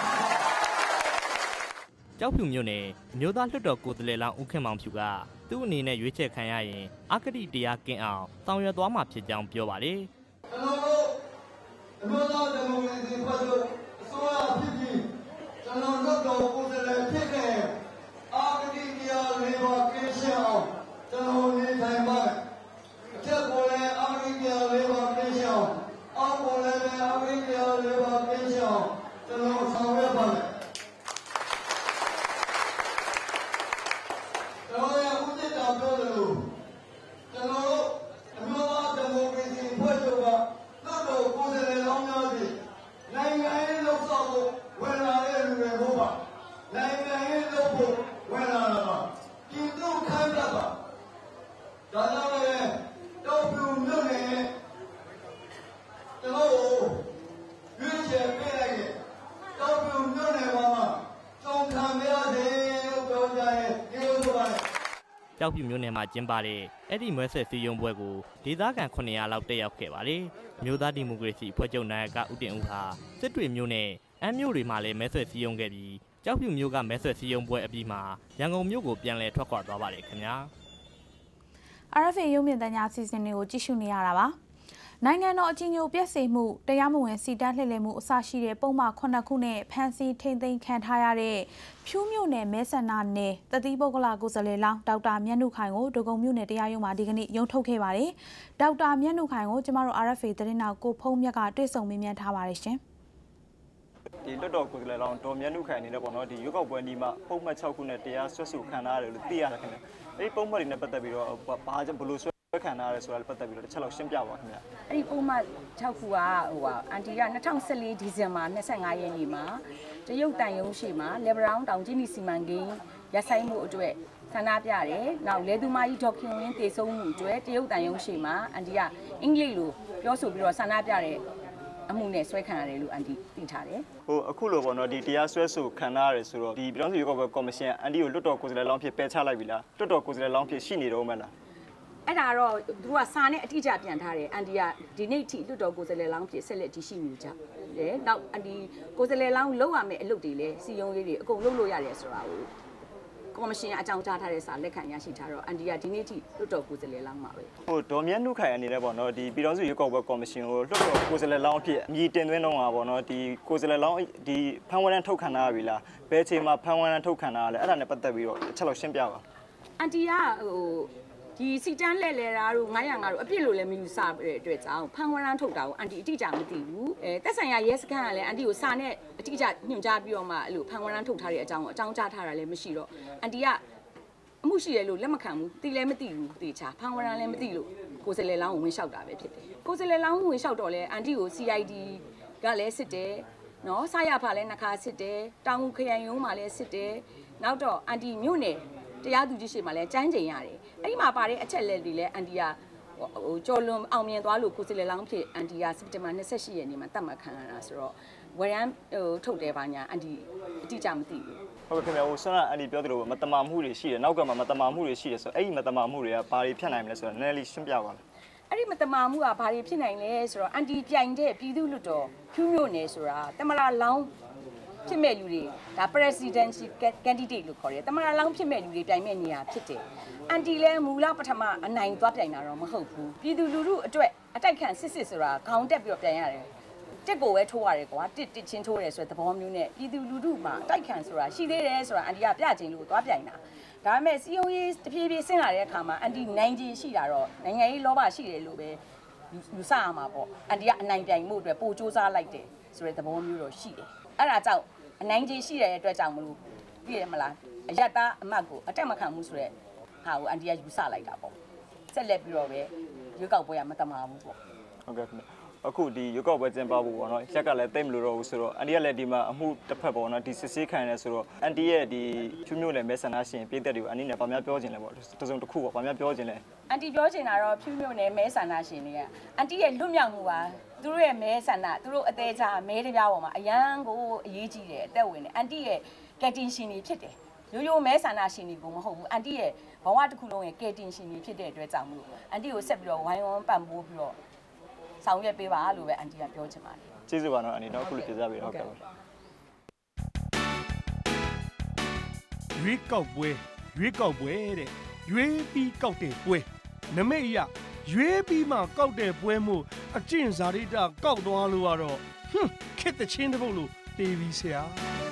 ကြောက်ဖြူမြို့နယ်အမျိုးသားလွှတ်တော်ကိုယ်စားလှယ်လောင်းဦးခင်မောင်ဖြူကသူ့အနေနဲ့ရွေးချယ်ခံရရင်အကတိတရားကင်းအောင်ဆောင်ရွက်သွားမှာဖြစ်ကြောင်းပြောပါတယ်ကျွန်တော်တို့အမျိုးသားဒီမိုကရေစီဖွဲ့ချုပ်အစိုးရဖြစ်ပြီးကျွန်တော်လွှတ်တော်ကိုယ်စားလှယ်ဖြစ်တဲ့အကတိတရားလေးပါကင်းရှင်းအောင်ကျွန်တော်နေထိုင်ပါမယ်အချက်ပေါ်လဲအကတိတရားလေးပါကြောက်ပြူမျိုးနယ်မှာကျင်းပတဲ့အဲ့ဒီမဲဆွယ်စည်းရုံးပွဲကိုဒေသခံ900လောက်တက်ရောက်ခဲ့ပါတယ်။မြို့သားဒီမိုကရေစီအဖွဲ့ချုပ်နာယကဦးတင်ဦးဟာစစ်တွေမျိုးနဲ့အမ်းမြို့တွေမှာလည်းမဲဆွယ်စည်းရုံးခဲ့ပြီးကြောက်ပြူမျိုးကမဲဆွယ်စည်းရုံးပွဲအပြီးမှာရန်ကုန်မြို့ကိုပြန်လည်ထွက်ခွာသွားပါတယ်ခင်ဗျာ။ RFA ရုပ်မြင်သံကြားအစီအစဉ်တွေကိုကြည့်ရှုနေရတာပါ။နိုင်ငံတော်အကြီးအကျယ်ပြည့်စုံမှုတရားမဝင်စီတန်းလှည့်လည်မှုအစရှိတဲ့ပုံမှန်9ခုနဲ့ဖမ်းဆီးထိန်းသိမ်းခံထားရတဲ့ဖြူးမြို့နယ်မဲဆန္ဒနယ်တတိပုဂ္ဂလကိုယ်စားလှယ်လောင်းဒေါက်တာမြတ်နုခိုင်ကိုဒဂုံမြို့နယ်တရားရုံးမှာဒီကနေ့ရုံးထုတ်ခဲ့ပါတယ်။ဒေါက်တာမြတ်နုခိုင်ကိုကျမတို့ RFA သတင်းတောက်ကိုဖုံးမြတ်ကတွေ့ဆုံမေးမြန်းထားပါတယ်ရှင်။ဒီလွတ်တော်ကိုယ်စားလှယ်လောင်းဒေါ်မြတ်နုခိုင်အနေနဲ့ပေါ့နော်ဒီရွေးကောက်ပွဲဒီမှာပုံမှန်6ခုနဲ့တရားစွဲဆိုခံရတယ်လို့သိရတယ်ခင်ဗျ။အဲဒီပုံမှန်တွေနဲ့ပတ်သက်ပြီးတော့ဘာကြောင့်ဘလို့ဆွဲခံရတယ်ဆိုတာလည်းပတ်သက်ပြီးတော့တစ်ချက်လောက်ရှင်းပြပါခင်ဗျ။အဲ့ဒီပုံမှန်6ခုကအန်တီက2014ဒီဇင်ဘာ25ရက်နေ့မှာတရုတ်တန်ယုံရှိမှာလေဘရောင်းတောင်ကြီးနီစီမံကိန်းရပ်ဆိုင်မှုအတွက်ဆန္ဒပြတယ်။နောက်လေသူမကြီးဒေါက်ခင်ဝင်းတည်ဆုံမှုအတွက်တရုတ်တန်ယုံရှိမှာအန်တီကအင်္ဂလိပ်လိုပြောဆိုပြီးတော့ဆန္ဒပြတဲ့အမှုနဲ့ဆွဲခံရတယ်လို့အန်တီသိထားတယ်။အခုလိုပေါ့နော်ဒီတရားစွဲဆိုခံရတယ်ဆိုတော့ဒီပြည်ထောင်စုရွေးကောက်ပွဲကော်မရှင်အန်တီကိုလွတ်တော်ကိုယ်စားလှယ်လောင်းဖြစ်ပယ်ချလိုက်ပြီလား။လွတ်တော်ကိုယ်စားလှယ်လောင်းဖြစ်ရှိနေတော့မှလား။အဲ့ဒါတော့သူကစာနဲ့အတိအကျပြန်ထားတယ်အန်တီကဒီနေ့ထိလွတ်တော်ကိုယ်စားလှယ်လောင်းဖြစ်ဆက်လက်တည်ရှိနေကြတယ်နောက်အန်တီကိုယ်စားလှယ်လောင်းလုပ်ရမယ့်အလုပ်တွေလည်းစီယုံရေးတွေအကုန်လုပ်လို့ရတယ်ဆိုတာကိုကော်မရှင်အကြောင်းကြားထားတဲ့စာလက်ခံရရှိထားတော့အန်တီကဒီနေ့ထိလွတ်တော်ကိုယ်စားလှယ်လောင်းမှာပဲဒေါ်မြတ်နုခိုင်အနေနဲ့ပေါ့နော်ဒီပြည်ထောင်စုရွေးကောက်ပွဲကော်မရှင်ကိုလွတ်တော်ကိုယ်စားလှယ်လောင်းအဖြစ်အမည်တင်သွင်းတော့မှာပေါ့နော်ဒီကိုယ်စားလှယ်လောင်းဒီဖမ်းဝရမ်းထုတ်ခံရပြီလားဘယ်ချိန်မှာဖမ်းဝရမ်းထုတ်ခံရလဲအဲ့ဒါနဲ့ပတ်သက်ပြီးတော့တစ်ချက်လောက်ရှင်းပြပါအန်တီကဒီစီတန်းလဲလဲတာတို့905တို့အပြစ်လို့လည်းမယူဆတဲ့အတွက်ကြောင့်ဖန်ဝရမ်းထုတ်တာကိုအန်တီအတိအကျမသိဘူးတက်ဆိုင်ရာရဲစခန်းကလည်းအန်တီကိုစာနဲ့အတိအကျညွှန်ကြားပြီးတော့မှအဲ့လိုဖန်ဝရမ်းထုတ်ထားတဲ့အကြောင်းကိုအကြောင်းကြားထားတာလည်းမရှိတော့အန်တီကအမှုရှိတယ်လို့လက်မခံဘူးသိလည်းမသိဘူးတေချာဖန်ဝရမ်းလည်းမသိလို့ကိုယ်စလဲလောင်းကိုဝင်လျှောက်တာပဲဖြစ်တယ်ကိုယ်စလဲလောင်းဝင်လျှောက်တော့လဲအန်တီကို CID ကလည်းစစ်တယ်နော်ဆာရဖာလည်းနှခါစစ်တယ်တောင်ငူခရိုင်ရုံးမှာလည်းစစ်တယ်နောက်တော့အန်တီမြို့နယ်တရားသူကြီးရှေ့မှာလည်းကြမ်းကြိမ်ရတယ်အဲ့ဒီမှာပါတဲ့အချက်လက်တွေလည်းအန်တီကကြော်လွန်အောင်မြင်သွားလို့ကိုယ်စလဲလောင်းဖြစ်အန်တီကစက်တင်ဘာ28ရက်နေ့မှာတတ်မှတ်ခံရတာဆိုတော့ဝရမ်းထုတ်တယ်ပါညာအန်တီအတိအကျမသိဘူးဟုတ်ကဲ့ခင်ဗျာဆွမ်းအန်တီပြောသလိုမတမာမှုတွေရှိတယ်နောက်ကမှမတမာမှုတွေရှိတယ်ဆိုတော့အဲ့ဒီမတမာမှုတွေကဘာတွေဖြစ်နိုင်မလဲဆိုတော့နည်းနည်းလေးရှင်းပြပါလားအဲ့ဒီမတမာမှုကဘာတွေဖြစ်နိုင်လဲဆိုတော့အန်တီပြိုင်တဲ့ပြည်သူ့လွှတ်တော်ဖြူးမြို့နယ်ဆိုတာတမလာလောင်းဖြစ်မဲ့လူတွေဒါ presidency candidate လို့ခေါ်တယ်တမန်တော်လောင်းဖြစ်မဲ့လူတွေပြိုင်မဲ့နေရာဖြစ်တယ်အန်တီလည်းမူလပထမအနိုင်သွားပြိုင်တာတော့မဟုတ်ဘူးပြည်သူလူထုအတွက်အတိုက်ခံစစ်ဆိုတာခေါင်းတက်ပြီးတော့ပြိုင်ရတယ်တစ်ကိုပဲထိုးရတယ်ကွာတစ်ချင်းထိုးတယ်ဆိုတဲ့သဘောမျိုးနဲ့ပြည်သူလူထုမှာအတိုက်ခံဆိုတာရှိသေးတယ်ဆိုတာအန်တီကပြချင်လို့သွားပြိုင်တာဒါပေမဲ့စီယုံရေးတဖြည်းဖြည်းဆင်းလာတဲ့အခါမှာအန်တီနိုင်ခြင်းရှိတာတော့နိုင်ငံရေးလောဘရှိတယ်လို့ပဲယူဆရမှာပေါ့အန်တီကအနိုင်ပြိုင်မှုအတွက်ပိုစူးစမ်းလိုက်တယ်ဆိုတဲ့သဘောမျိုးတော့ရှိတယ်အဲ့ဒါကြောင့်အနိုင်ကြီးရှိတဲ့အတွက်ကြောင့်မလို့သိရမလားအယက်သားအမတ်ကိုအတက်မခံမှုဆိုတဲ့ဟာကိုအန်တီကယူဆလိုက်တာပေါ့ဆက်လက်ပြီးတော့ပဲရွေးကောက်ပွဲကမတမာဘူးပေါ့ဟုတ်ကဲ့ခင်ဗျအခုဒီရွေးကောက်ပွဲကျင်းပဖို့ပေါ့နော်ရက်ကလည်းတိတ်မလို့တော့ဘူးဆိုတော့အန်တီကလည်းဒီမှာအမှုတစ်ဖက်ပေါ့နော်ဒီစစ်ဆေးခံရဆိုတော့အန်တီရဲ့ဒီဖြူးမြို့နယ်မဲဆန္ဒရှင်ပြည်သက်တွေကိုအန်တီနဲ့ဗမာပြောချင်လဲပေါ့တစုံတစ်ခုပေါ့ဗမာပြောချင်လဲအန်တီပြောချင်တာတော့ဖြူးမြို့နယ်မဲဆန္ဒရှင်တွေကအန်တီရဲ့လွတ်မြောက်မှုပါသူတို့ရဲ့မဲဆန္ဒသူတို့အသေးချာမဲတပြားပေါ်မှာအရန်ကိုအရေးကြီးတယ်အသက်ဝင်တယ်အန်တီရဲ့ကက်တင်ရှင်တွေဖြစ်တယ်ရိုးရိုးမဲဆန္ဒရှင်တွေကိုမဟုတ်ဘူးအန်တီရဲ့ဘဝတစ်ခုလုံးရဲ့ကက်တင်ရှင်တွေဖြစ်တဲ့အတွက်ကြောင့်မလို့အန်တီကိုဆက်ပြီးတော့ဝိုင်းဝန်းပံ့ပိုးပြီးတော့ဆောင်ရွက်ပေးပါလို့ပဲအန်တီကပြောချင်ပါတယ်ကျေးဇူးပါနော်အန်တီတော့အခုလိုပြသပေးတော့ဟုတ်ကဲ့ရွေးကောက်ပွဲတဲ့ရွေးပြီးကောက်တဲ့ပွဲနမိတ်ရရွေးပြီးမှကောက်တဲ့ပွဲမို့အကျင့်ဇာတိတကောက်သွားလို့ကတော့ခက်တဲ့ချင်းတစ်ပုတ်လို့တေးပြီးဆရာ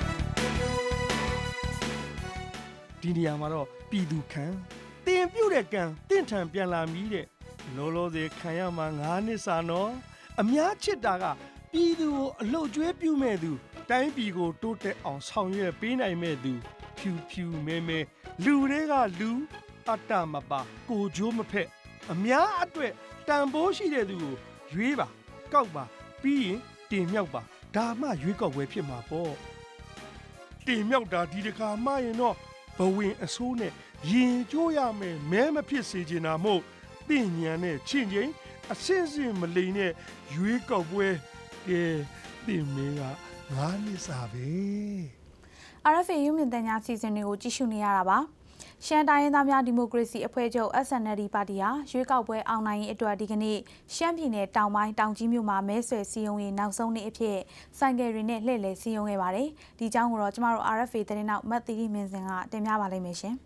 ဒီနေရာမှာတော့ပြည်သူခံတင်ပြုတ်တဲ့ကံတင့်ထန်ပြန်လာမိတဲ့လောလောဆယ်ခံရမှာ9နှစ်စာနော်အများချစ်တာကပြည်သူကိုအလုတ်ကျွေးပြုမဲ့သူတိုင်းပြည်ကိုတိုးတက်အောင်ဆောင်ရွက်ပေးနိုင်မဲ့သူဖြူဖြူမဲမဲလူတွေကလူအတ္တမပါကိုကြိုးမဖက်အများအတွက်တန်ဖိုးရှိတဲ့သူကိုရွေးပါကောက်ပါပြီးရင်တင်မြောက်ပါဒါမှရွေးကောက်ပွဲဖြစ်မှာပေါ့တင်မြောက်တာဒီတခါမှရင်တော့ဘဝင်အစိုးနဲ့ရင်ကျိုးရမယ်မဲမဖြစ်စေချင်တာမို့တင်ညံနဲ့ချင်းချင်းအစင်စင်မလိမ်နဲ့ရွေးကောက်ပွဲကဲတင်မဲက9နှစ်စာပဲ RFA ရုံမြင့်တန်းညာစီစဉ်တွေကိုကြည့်ရှုနေရတာပါရှမ်းတိုင်းရင်းသားများဒီမိုကရေစီအဖွဲ့ချုပ် SNLD ပါတီဟာရွေးကောက်ပွဲအောင်နိုင်ရေးအတွက်ဒီကနေ့ရှမ်းပြည်နယ်တောင်ပိုင်းတောင်ကြီးမြို့မှာမဲဆွယ်စည်းရုံးရေးနောက်ဆုံးနေ့အဖြစ်ဆိုင်ကယ်တွေနဲ့လှည့်လည်စည်းရုံးခဲ့ပါတယ်။ဒီကြောင်းကိုတော့ကျမတို့ RFA သတင်းတောက်မတ်တီမင်းစင်ကတင်ပြပါလိမ့်မယ်ရှင်။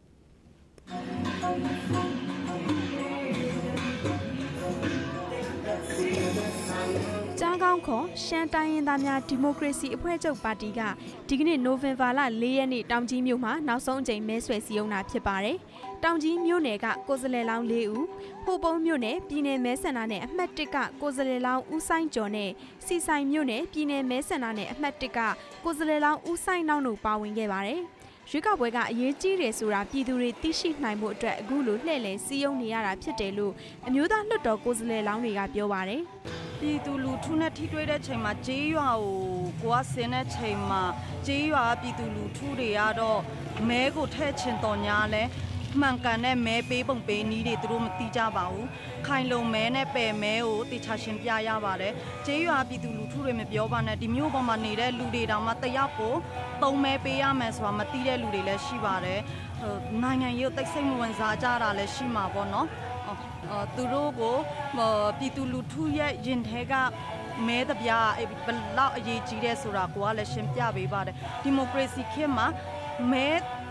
ကြားကောင်းခေါ်ရှမ်းတိုင်းရင်းသားများဒီမိုကရေစီအဖွဲ့ချုပ်ပါတီကဒီကနေ့နိုဝင်ဘာလ4ရက်နေ့တောင်ကြီးမြို့မှာနောက်ဆုံးအကြိမ်မဲဆွယ်စည်းရုံးတာဖြစ်ပါတယ်။တောင်ကြီးမြို့နယ်ကကိုယ်စားလှယ်လောင်း4ဦး၊ဟိုပုံးမြို့နယ်ပြည်နယ်မဲဆန္ဒနယ်အမှတ်1ကကိုယ်စားလှယ်လောင်းဦးဆိုင်ကျော်နဲ့စီဆိုင်မြို့နယ်ပြည်နယ်မဲဆန္ဒနယ်အမှတ်1ကကိုယ်စားလှယ်လောင်းဦးဆိုင်နောက်တို့ပါဝင်ခဲ့ပါတယ်။ရွေးကောက်ပွဲကအရေးကြီးတယ်ဆိုတာပြည်သူတွေသိရှိနိုင်မှုအတွက်အခုလိုလှည့်လည်စည်းရုံးနေရတာဖြစ်တယ်လို့အမျိုးသားလွှတ်တော်ကိုယ်စားလှယ်လောင်းတွေကပြောပါတယ်။ပြည်သူလူထုနဲ့ထိတွေ့တဲ့ချိန်မှာကြေးရွာကိုဆင်းတဲ့ချိန်မှာကြေးရွာပြည်သူလူထုတွေကတော့မဲကိုထည့်ချင်တော်ညာလဲမှန်ကန်တဲ့မဲပေးပုံပေးနည်းတွေသူတို့မသိကြပါဘူးခိုင်လုံမဲနဲ့ပယ်မဲကိုတေချာရှင်းပြရပါတယ်ကြေးရွာပြည်သူလူထုတွေမပြောပါနဲ့ဒီမျိုးပေါ်မှာနေတဲ့လူတွေတောင်မှတယောက်ကို3မဲပေးရမယ်ဆိုတာမသိတဲ့လူတွေလည်းရှိပါတယ်နိုင်ငံရေးတိတ်ဆိတ်မဝင်စားကြတာလည်းရှိမှာပေါ့နော်သူတို့ကိုပြည်သူလူထုရဲ့ရင်ထဲကမဲတပြားဘလောက်အရေးကြီးတယ်ဆိုတာကိုကလည်းရှင်းပြပေးပါတယ်ဒီမိုကရေစီခေတ်မှာမဲ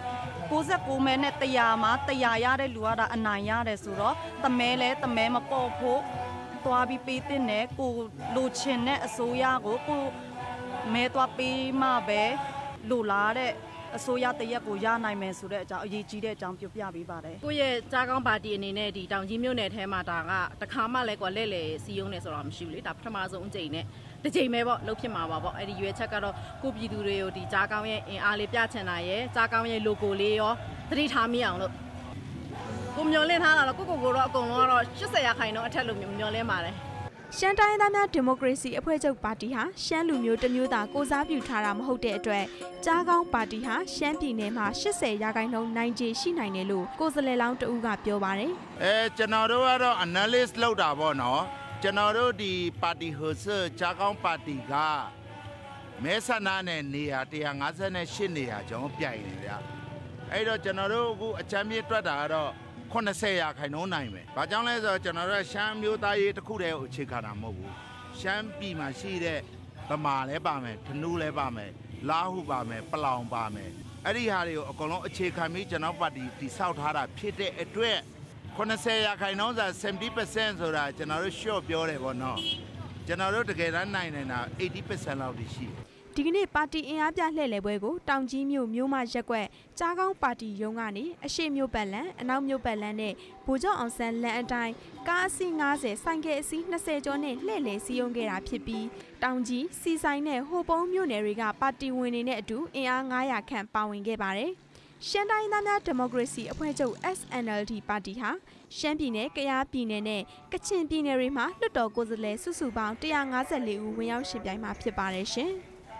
69မဲနဲ့100မှာ100ရတဲ့လူကတော့အနိုင်ရတယ်ဆိုတော့တမဲလဲတမဲမပေါ်ဖို့သွားပြီးပေးတဲ့နဲ့ကိုလိုချင်တဲ့အစိုးရကိုမဲသွားပေးမှပဲလိုလားတဲ့အစိုးရတရက်ကိုရနိုင်မယ်ဆိုတဲ့အကြောင်းအရေးကြီးတဲ့အကြောင်းပြောပြပေးပါတယ်ကိုယ့်ရဲ့ကြားကောင်းပါတီအနေနဲ့ဒီတောင်ကြီးမြို့နယ်ထဲမှာဒါကတခါမှလည်းကွာလဲ့စီယုံနေဆိုတော့မရှိဘူးလေဒါပထမဆုံးအကြိမ်နဲ့တစ်ကြိမ်ပဲပေါ့လှုပ်ဖြစ်မှာပါပေါ့အဲ့ဒီရွေးချက်ကတော့ကိုပြည်သူတွေကိုဒီကြားကောင်းရဲ့အင်အားလေးပြချင်တာရဲ့ကြားကောင်းရဲ့ logo လေးရောသတိထားမိအောင်လို့ကိုမျောလင့်ထားတာတော့ကိုတော့အကုန်လုံးကတော့80ရာခိုင်နှုန်းအထက်လို့မျောလင့်ပါတယ်ရှမ်းတိုင်းသားများဒီမိုကရေစီအဖွဲ့ချုပ်ပါတီဟာရှမ်းလူမျိုးတစ်မျိုးသားကိုစားပြုထားတာမဟုတ်တဲ့အတွက်ကြားကောင်းပါတီဟာရှမ်းပြည်နယ်မှာ80ရာခိုင်နှုန်းနိုင်ခြေရှိနိုင်တယ်လို့ကိုယ်စားလှယ်လောင်းတဦးကပြောပါတယ်ကျွန်တော်တို့ကတော့ analysis လုပ်တာပေါ့နော်ကျွန်တော်တို့ဒီပါတီဟိုဆာကြားကောင်းပါတီကမဲဆန္ဒနယ်နေရာ158နေရာကျွန်တော်ပြိုင်နေဗျအဲ့တော့ကျွန်တော်တို့အခုအချမ်းမြေတွက်တာကတော့80ရာခိုင်နှုန်းနိုင်မယ်။ဘာကြောင့်လဲဆိုတော့ကျွန်တော်တို့ရှမ်းမျိုးသားရေးတစ်ခုတည်းကိုအခြေခံတာမဟုတ်ဘူး။ရှမ်းပြည်မှာရှိတဲ့ဗမာလည်းပါမယ်၊ဓနုလည်းပါမယ်၊လားဟုပါမယ်၊ပလောင်ပါမယ်။အဲ့ဒီဟာတွေကိုအကုန်လုံးအခြေခံပြီးကျွန်တော်ပါတီတည်ဆောက်ထားတာဖြစ်တဲ့အတွက်80ရာခိုင်နှုန်းဆို70% ဆိုတာကျွန်တော်တို့ short ပြောတယ်ပေါ့နော်။ကျွန်တော်တို့တကယ်တမ်းနိုင်နေတာ80% လောက်ရှိတယ်ဒီကနေ့ပါတီအင်အားပြလှည့်လည်ပွဲကိုတောင်ကြီးမြို့မြို့မရက်ကွက်ကြားကောင်းပါတီရုံးကနေအရှိမြို့ပတ်လန်အနောက်မြို့ပတ်လန်နဲ့ဗိုလ်ချုပ်အောင်ဆန်းလန်အတိုင်းကားအစီး90ဆိုင်ကယ်အစီး20ကျော်နဲ့လှည့်လည်စီးရုံးခဲ့တာဖြစ်ပြီးတောင်ကြီးစီဆိုင်နဲ့ဟိုပုံးမြို့နယ်တွေကပါတီဝင်တွေနဲ့အတူအင်အား900ခန့်ပါဝင်ခဲ့ပါတယ်ရှမ်းတိုင်းသားများဒီမိုကရေစီအဖွဲ့ချုပ် SNLD ပါတီဟာရှမ်းပြည်နယ်၊ကယားပြည်နယ်နဲ့ကချင်ပြည်နယ်တွေမှာလွှတ်တော်ကိုယ်စားလှယ်စုစုပေါင်း154ဦးဝင်ရောက်ရှင်ပြိုင်မှာဖြစ်ပါတယ်ရှင်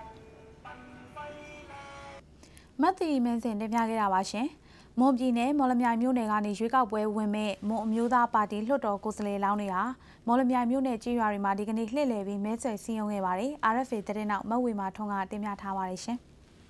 မတ်တီမင်းစင်တင်ပြခဲ့တာပါရှင်။မွန်ပြည်နယ်မော်လမြိုင်မြို့နယ်ကနေရွေးကောက်ပွဲဝင်မဲ့မွန်အမျိုးသားပါတီလွှတ်တော်ကိုယ်စားလှယ်လောင်းတွေဟာမော်လမြိုင်မြို့နယ်ကြေးရွာတွေမှာဒီကနေ့လှည့်လည်ပြီးမဲဆွယ်စည်းရုံးခဲ့ပါတယ်။ RFA သတင်းနောက်မဝေမာထွန်းကတင်ပြထားပါတယ်ရှင်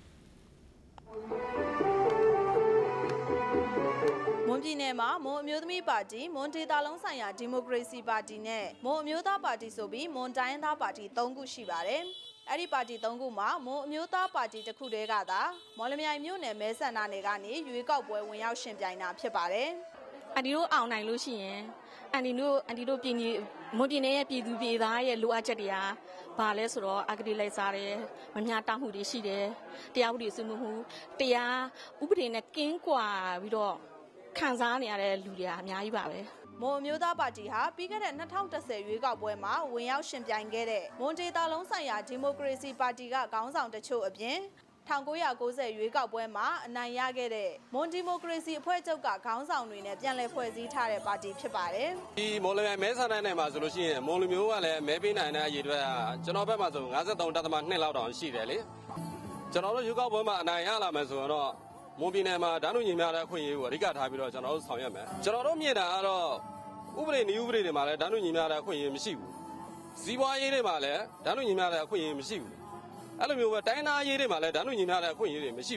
။မွန်ပြည်နယ်မှာမွန်အမျိုးသမီးပါတီမွန်ဒေသလုံးဆိုင်ရာဒီမိုကရေစီပါတီနဲ့မွန်အမျိုးသားပါတီဆိုပြီးမွန်တိုင်းရင်းသားပါတီ3ခုရှိပါတယ်။အဲ့ဒီပါတီ3ခုမှာမွန်အမျိုးသားပါတီတစ်ခုတည်းကသာမော်လမြိုင်မြို့နယ်မဲဆန္ဒနယ်ကနေရွေးကောက်ပွဲဝင်ရောက်ရှင်ပြိုင်တာဖြစ်ပါတယ်။အန်ဒီတို့အောင်နိုင်လို့ရှိရင်အန်ဒီတို့ပြည်နယ်မွန်ပြည်နယ်ရဲ့ပြည်သူပြည်သားရဲ့လိုအပ်ချက်တွေကဘာလဲဆိုတော့အဂတိလိုက်စားတယ်မမျှတမှုတွေရှိတယ်တရားဥပဒေစိုးမိုးမှုတရားဥပဒေနဲ့ကင်းကွာပြီးတော့ခံစားနေရတဲ့လူတွေအများကြီးပါပဲမွန်အမျိုးသားပါတီဟာပြီးခဲ့တဲ့2010ရွေးကောက်ပွဲမှာဝင်ရောက်ရှင်ပြိုင်ခဲ့တဲ့မွန်ဒေသလုံးဆိုင်ရာဒီမိုကရေစီပါတီကခေါင်းဆောင်တချို့အပြင်1990ရွေးကောက်ပွဲမှာအနိုင်ရခဲ့တဲ့မွန်ဒီမိုကရေစီအဖွဲ့ချုပ်ကခေါင်းဆောင်တွေနဲ့ပြန်လည်ဖွဲ့စည်းထားတဲ့ပါတီဖြစ်ပါတယ်။ဒီမော်လမြိုင်မဲဆန္ဒနယ်မှာဆိုလို့ရှိရင်မွန်လူမျိုးကလည်းမဲပေးနိုင်တဲ့အရေးအတွက်ကျွန်တော်ဘက်မှာဆို53.2လောက်တောင်ရှိတယ်လေ။ကျွန်တော်တို့ရွေးကောက်ပွဲမှာအနိုင်ရလာမယ်ဆိုတော့မွန်ပြည်နယ်မှာဓာတ်ညွှန်ညီများတဲ့အခွင့်အရေးကိုအဓိကထားပြီးတော့ကျွန်တော်တို့ဆောင်ရွက်မယ်။ကျွန်တော်တို့မြင်တာကတော့ဥပဒေနည်းဥပဒေတွေမှာလည်းဓာတ်ညွှန်ညီများတဲ့အခွင့်အရေးမရှိဘူး။စီးပွားရေးတွေမှာလည်းဓာတ်ညွှန်ညီများတဲ့အခွင့်အရေးမရှိဘူး။အဲ့လိုမျိုးပဲတိုင်းသားရေးတွေမှာလည်းဓာတ်ညွှန်ညီများတဲ့အခွင့်အရေးတွေမရှိဘူး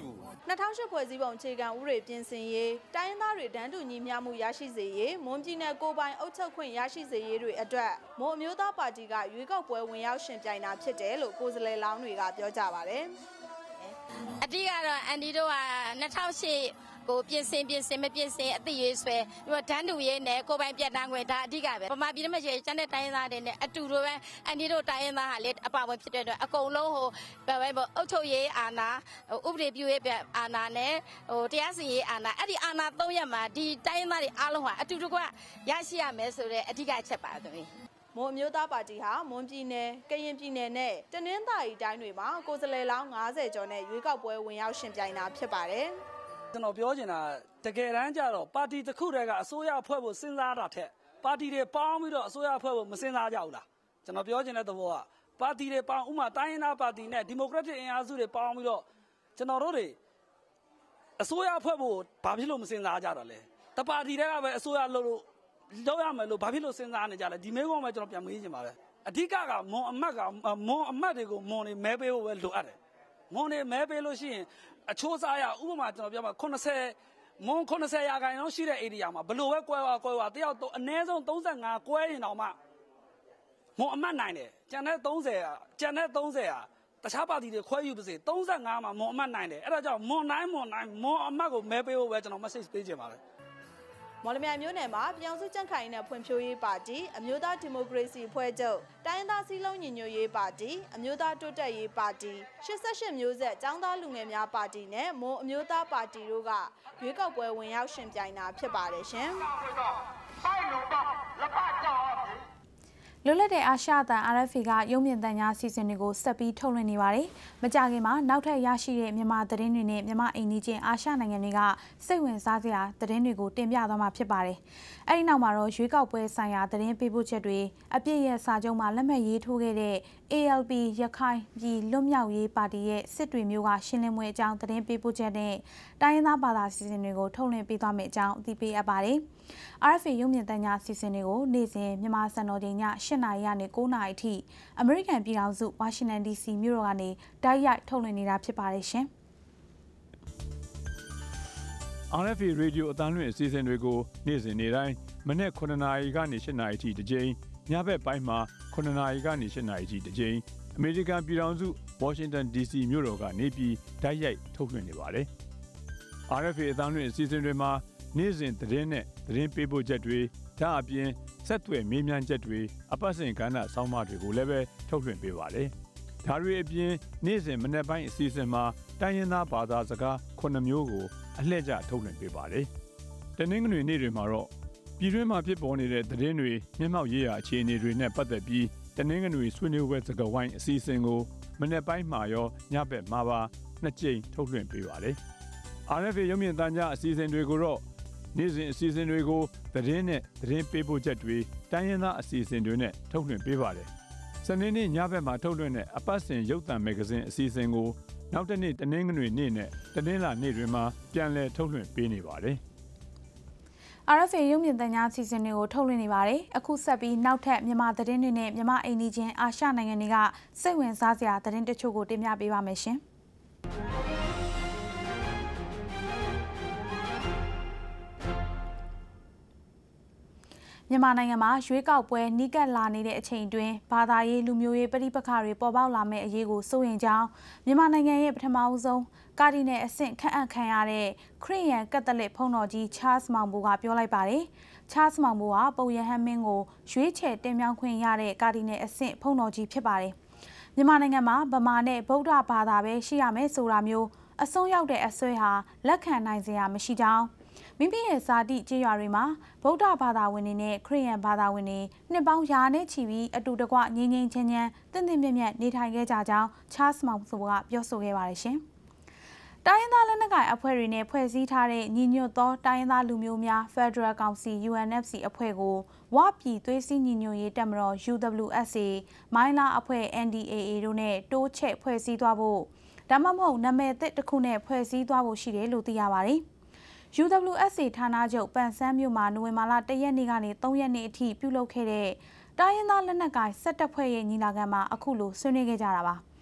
2008ဖွဲ့စည်းပုံအခြေခံဥပဒေပြင်ဆင်ရေးတိုင်းရင်းသားတွေတန်းတူညီမျှမှုရရှိစေရေးမွန်ပြည်နယ်ကိုပိုင်အုပ်ချုပ်ခွင့်ရရှိစေရေးတွေအတွက်မွန်အမျိုးသားပါတီကရွေးကောက်ပွဲဝင်ရောက်ရှင်ပြိုင်တာဖြစ်တယ်လို့ကိုယ်စားလှယ်လောင်းတွေကပြောကြပါတယ်အတိကတော့အန်ဒီတို့က2008ကိုပြင်ဆင်မပြင်ဆင်အသိရေးဆွဲပြီးတော့တန်းတူရေးနဲ့ကိုပိုင်ပြတ်တန်းခွင့်ဒါအဓိကပဲပမာပြည်မှာရှိတဲ့ကျန်တဲ့တိုင်းရင်းသားတွေနဲ့အတူတူပဲအန်ဒီတို့တိုင်းရင်းသားဟာလေအပါဝင်ဖြစ်တဲ့အတွက်အကုန်လုံးဟိုအုပ်ချုပ်ရေးအာဏာဥပဒေပြုရေးအာဏာနဲ့တရားစီရင်ရေးအာဏာအဲ့ဒီအာဏာ3ရပ်မှာဒီတိုင်းရင်းသားတွေအားလုံးဟာအတူတူကရရှိရမယ်ဆိုတဲ့အဓိကအချက်ပါသမီးမွန်အမျိုးသားပါတီဟာမွန်ပြည်နယ်ကရင်ပြည်နယ်နဲ့တနင်္သာရီတိုင်းတွေမှာကိုယ်စားလှယ်လောင်း90ကျော်နဲ့ရွေးကောက်ပွဲဝင်ရောက်ရှင်ပြိုင်တာဖြစ်ပါတယ်ကျွန်တော်ပြောချင်တာတကယ်တမ်းကျတော့ပါတီတစ်ခုတည်းကအစိုးရဖွဲ့ဖို့စဉ်းစားတာထက်ပါတီတွေပေါင်းပြီးတော့အစိုးရဖွဲ့ဖို့မစဉ်းစားကြဘူးလားကျွန်တော်ပြောချင်တဲ့သဘောကပါတီတွေပေါင်းဥမာတိုင်းရင်းသားပါတီနဲ့ဒီမိုကရက်တစ်အင်အားစုတွေပေါင်းပြီးတော့ကျွန်တော်တို့တွေအစိုးရဖွဲ့ဖို့ဘာဖြစ်လို့မစဉ်းစားကြတာလဲတပါတီတွေကပဲအစိုးရလုပ်ရမယ်လို့ဘာဖြစ်လို့စဉ်းစားနေကြလဲဒီမဲကောပဲကျွန်တော်ပြန်မေးချင်ပါပဲအဓိကမွန်အမတ်တွေကိုမွန်တွေမဲပေးဖို့ပဲလိုအပ်တယ်မွန်တွေမဲပေးလို့ရှိရင်အချိုးစားရဥပမာကျွန်တော်ပြောမှာ80မွန်90ရာခိုင်နှုန်းရှိတဲ့ဧရိယာမှာဘလို့ပဲကွဲသွားတယောက်အနည်းဆုံး35ကွဲရင်တော့မှမွန်အမတ်နိုင်တယ်ကျန်တဲ့30တခြားပါတီတွေခွဲယူပါစေ35မှာမွန်အမတ်နိုင်တယ်အဲ့ဒါကြောင့်မွန်တိုင်းမွန်အမတ်ကိုမဲပေးဖို့ပဲကျွန်တော် message ပေးချင်ပါတယ်မော်လမြိုင်မြို့နယ်မှာပြောင်စုကြံ့ခိုင်နဲ့ဖွံ့ဖြိုးရေးပါတီအမျိုးသားဒီမိုကရေစီအဖွဲ့ချုပ်တိုင်းရင်းသားစည်းလုံးညီညွတ်ရေးပါတီအမျိုးသားတိုးတက်ရေးပါတီ88မျိုးဆက်ចောင်းသားလူငယ်များပါတီနဲ့မွန်အမျိုးသားပါတီတို့ကရွေးကောက်ပွဲဝင်ရောက်ရှင်ပြိုင်တာဖြစ်ပါတယ်ရှင်လွတ်လပ်တဲ့အာရှအသံ RFA ကရုပ်မြင်သံကြားအစီအစဉ်တွေကိုဆက်ပြီးထုတ်လွှင့်နေပါတယ်။မကြာခင်မှာနောက်ထပ်ရရှိတဲ့မြန်မာသတင်းတွေနဲ့မြန်မာအိမ်နီးချင်းအာရှနိုင်ငံတွေကစိတ်ဝင်စားစရာသတင်းတွေကိုတင်ပြသွားမှာဖြစ်ပါတယ်။အဲဒီနောက်မှာတော့ရွေးကောက်ပွဲဆိုင်ရာသတင်းပေးပို့ချက်တွေအပြည့်ရဲ့စာချုပ်မှာလက်မှတ်ရေးထိုးခဲ့တဲ့ ALP ရခိုင်ပြည်လွတ်မြောက်ရေးပါတီရဲ့စစ်တွေမျိုးကရှင်းလင်းပွဲအကြောင်းသတင်းပေးပို့ချက်နဲ့တိုင်းရင်းသားဘာသာအစီအစဉ်တွေကိုထုတ်လွှင့်ပေးသွားမယ့်အကြောင်းအသိပေးအပ်ပါတယ်။ RFA ရုပ်မြင်သံကြားအစီအစဉ်တွေကိုနေ့စဉ်မြန်မာစံတော်ချိန်ည8:00နာရီကနေ9:00နာရီအထိအမေရိကန်ပြည်ထောင်စုဝါရှင်တန် DC မြို့တော်ကနေတိုက်ရိုက်ထုတ်လွှင့်နေတာဖြစ်ပါတယ်ရှင်။ RFA ရေဒီယိုအသံလွှင့်အစီအစဉ်တွေကိုနေ့စဉ်နေ့တိုင်းမနက်9:00နာရီကနေ10:00နာရီအထိတစ်ကြိမ်ညဘက်ပိုင်းမှာ9:00နာရီကနေ10:00နာရီအထိတစ်ကြိမ်အမေရိကန်ပြည်ထောင်စုဝါရှင်တန် DC မြို့တော်ကနေပြီးတိုက်ရိုက်ထုတ်လွှင့်နေပါတယ်။ RFA အသံလွှင့်အစီအစဉ်တွေမှာနေ့စဉ်သတင်းနဲ့သတင်းပေးပို့ချက်တွေဒါအပြင်ဆက်သွယ်မေးမြန်းချက်တွေအပတ်စဉ်ကဏ္ဍဆောင်းပါးတွေကိုလည်းပဲထုတ်လွှင့်ပေးပါတယ်။ဒါတွေအပြင်နေ့စဉ်မနေ့ပိုင်းအစီအစဉ်မှာတိုင်းရင်းသားဘာသာစကား9မျိုးကိုအလှည့်ကျထုတ်လွှင့်ပေးပါတယ်။တနင်္ဂနွေနေ့တွေမှာတော့ပြည်တွင်းမှာဖြစ်ပေါ်နေတဲ့သတင်းတွေမျက်မှောက်ရေးရာအခြေအနေတွေနဲ့ပတ်သက်ပြီးတနင်္ဂနွေဆွေးနွေးပွဲစကားဝိုင်းအစီအစဉ်ကိုမနေ့ပိုင်းမှာရောညဘက်မှာပါ2ကြိမ်ထုတ်လွှင့်ပေးပါတယ်။ RFA ရုပ်မြင်သံကြားအစီအစဉ်တွေကိုတော့နေ့စဉ်အစီအစဉ်တွေကိုသတင်းနဲ့သတင်းပေးပို့ချက်တွေတိုင်းရင်းသားအစီအစဉ်တွေနဲ့ထုတ်လွှင့်ပေးပါတယ်။စနေနေ့ညဘက်မှာထုတ်လွှင့်တဲ့အပတ်စဉ်ရုပ်သံမဂ္ဂဇင်းအစီအစဉ်ကိုနောက်တစ်နေ့တနင်္ဂနွေနေ့နဲ့တနင်္လာနေ့တွေမှာပြန်လည်ထုတ်လွှင့်ပေးနေပါတယ်။ RFA ရုပ်မြင်သံကြားအစီအစဉ်တွေကိုထုတ်လွှင့်နေပါတယ်။အခုဆက်ပြီးနောက်ထပ်မြန်မာသတင်းတွေနဲ့မြန်မာအိမ်နီးချင်းအာရှနိုင်ငံတွေကစိတ်ဝင်စားစရာသတင်းတချို့ကိုတင်ပြပေးပါမယ်ရှင်။မြန်မာနိုင်ငံမှာရွေးကောက်ပွဲနီးကပ်လာနေတဲ့အချိန်တွင်ဘာသာရေးလူမျိုးရေးပဋိပက္ခတွေပေါ်ပေါက်လာမယ့်အရေးကိုစိုးရိမ်ကြောင်းမြန်မာနိုင်ငံရဲ့ပထမအဆုံးကာဒီနယ်အဆင့်ခန့်အပ်ခံရတဲ့ခရစ်ယာန်ကက်သလစ်ဘုန်းတော်ကြီးချားစ်မောင်ဘိုကပြောလိုက်ပါတယ်။ချားစ်မောင်ဘိုကပုပ်ရဟန်းမင်းကိုရွေးချယ်တင်မြှောက်ခွင့်ရတဲ့ကာဒီနယ်အဆင့်ဘုန်းတော်ကြီးဖြစ်ပါတယ်။မြန်မာနိုင်ငံမှာဗမာနဲ့ဗုဒ္ဓဘာသာပဲရှိရမယ်ဆိုတာမျိုးအစွန်းရောက်တဲ့အစွဲဟာလက်ခံနိုင်စရာမရှိကြောင်းမိမိရဲ့ဇာတိကျေးရွာတွေမှာဗုဒ္ဓဘာသာဝင်တွေနဲ့ခရစ်ယာန်ဘာသာဝင်တွေနှစ်ပေါင်းရာနဲ့ချီပြီးအတူတကွငြိမ်းငြိမ်းချမ်းချမ်းတင့်တင့်မြတ်မြတ်နေထိုင်ခဲ့ကြကြောင်းချားစ်မောင်ဘိုကပြောဆိုခဲ့ပါတယ်ရှင်။တိုင်းရင်းသားလက်နက်ကိုင်အဖွဲ့တွေနဲ့ဖွဲ့စည်းထားတဲ့ညီညွတ်သောတိုင်းရင်းသားလူမျိုးများ Federal Council UNFC အဖွဲ့ကိုဝပြည်သွေးစည်းညီညွတ်ရေးတပ်မတော် UWSA မိုင်းလားအဖွဲ့ NDAA တို့နဲ့တိုးချဲ့ဖွဲ့စည်းသွားဖို့ဒါမှမဟုတ်နာမည်သစ်တစ်ခုနဲ့ဖွဲ့စည်းသွားဖို့ရှိတယ်လို့သိရပါတယ်။ UWSA ဌာနချုပ်ပန်ဆန်းမြို့မှာနိုဝင်ဘာလ1ရက်နေ့ကနေ3ရက်နေ့အထိပြုလုပ်ခဲ့တဲ့တိုင်းရင်းသားလက်နက်ကိုင်17ဖွဲ့ရဲ့ညီလာခံမှာအခုလိုဆွေးနွေးခဲ့ကြတာပါ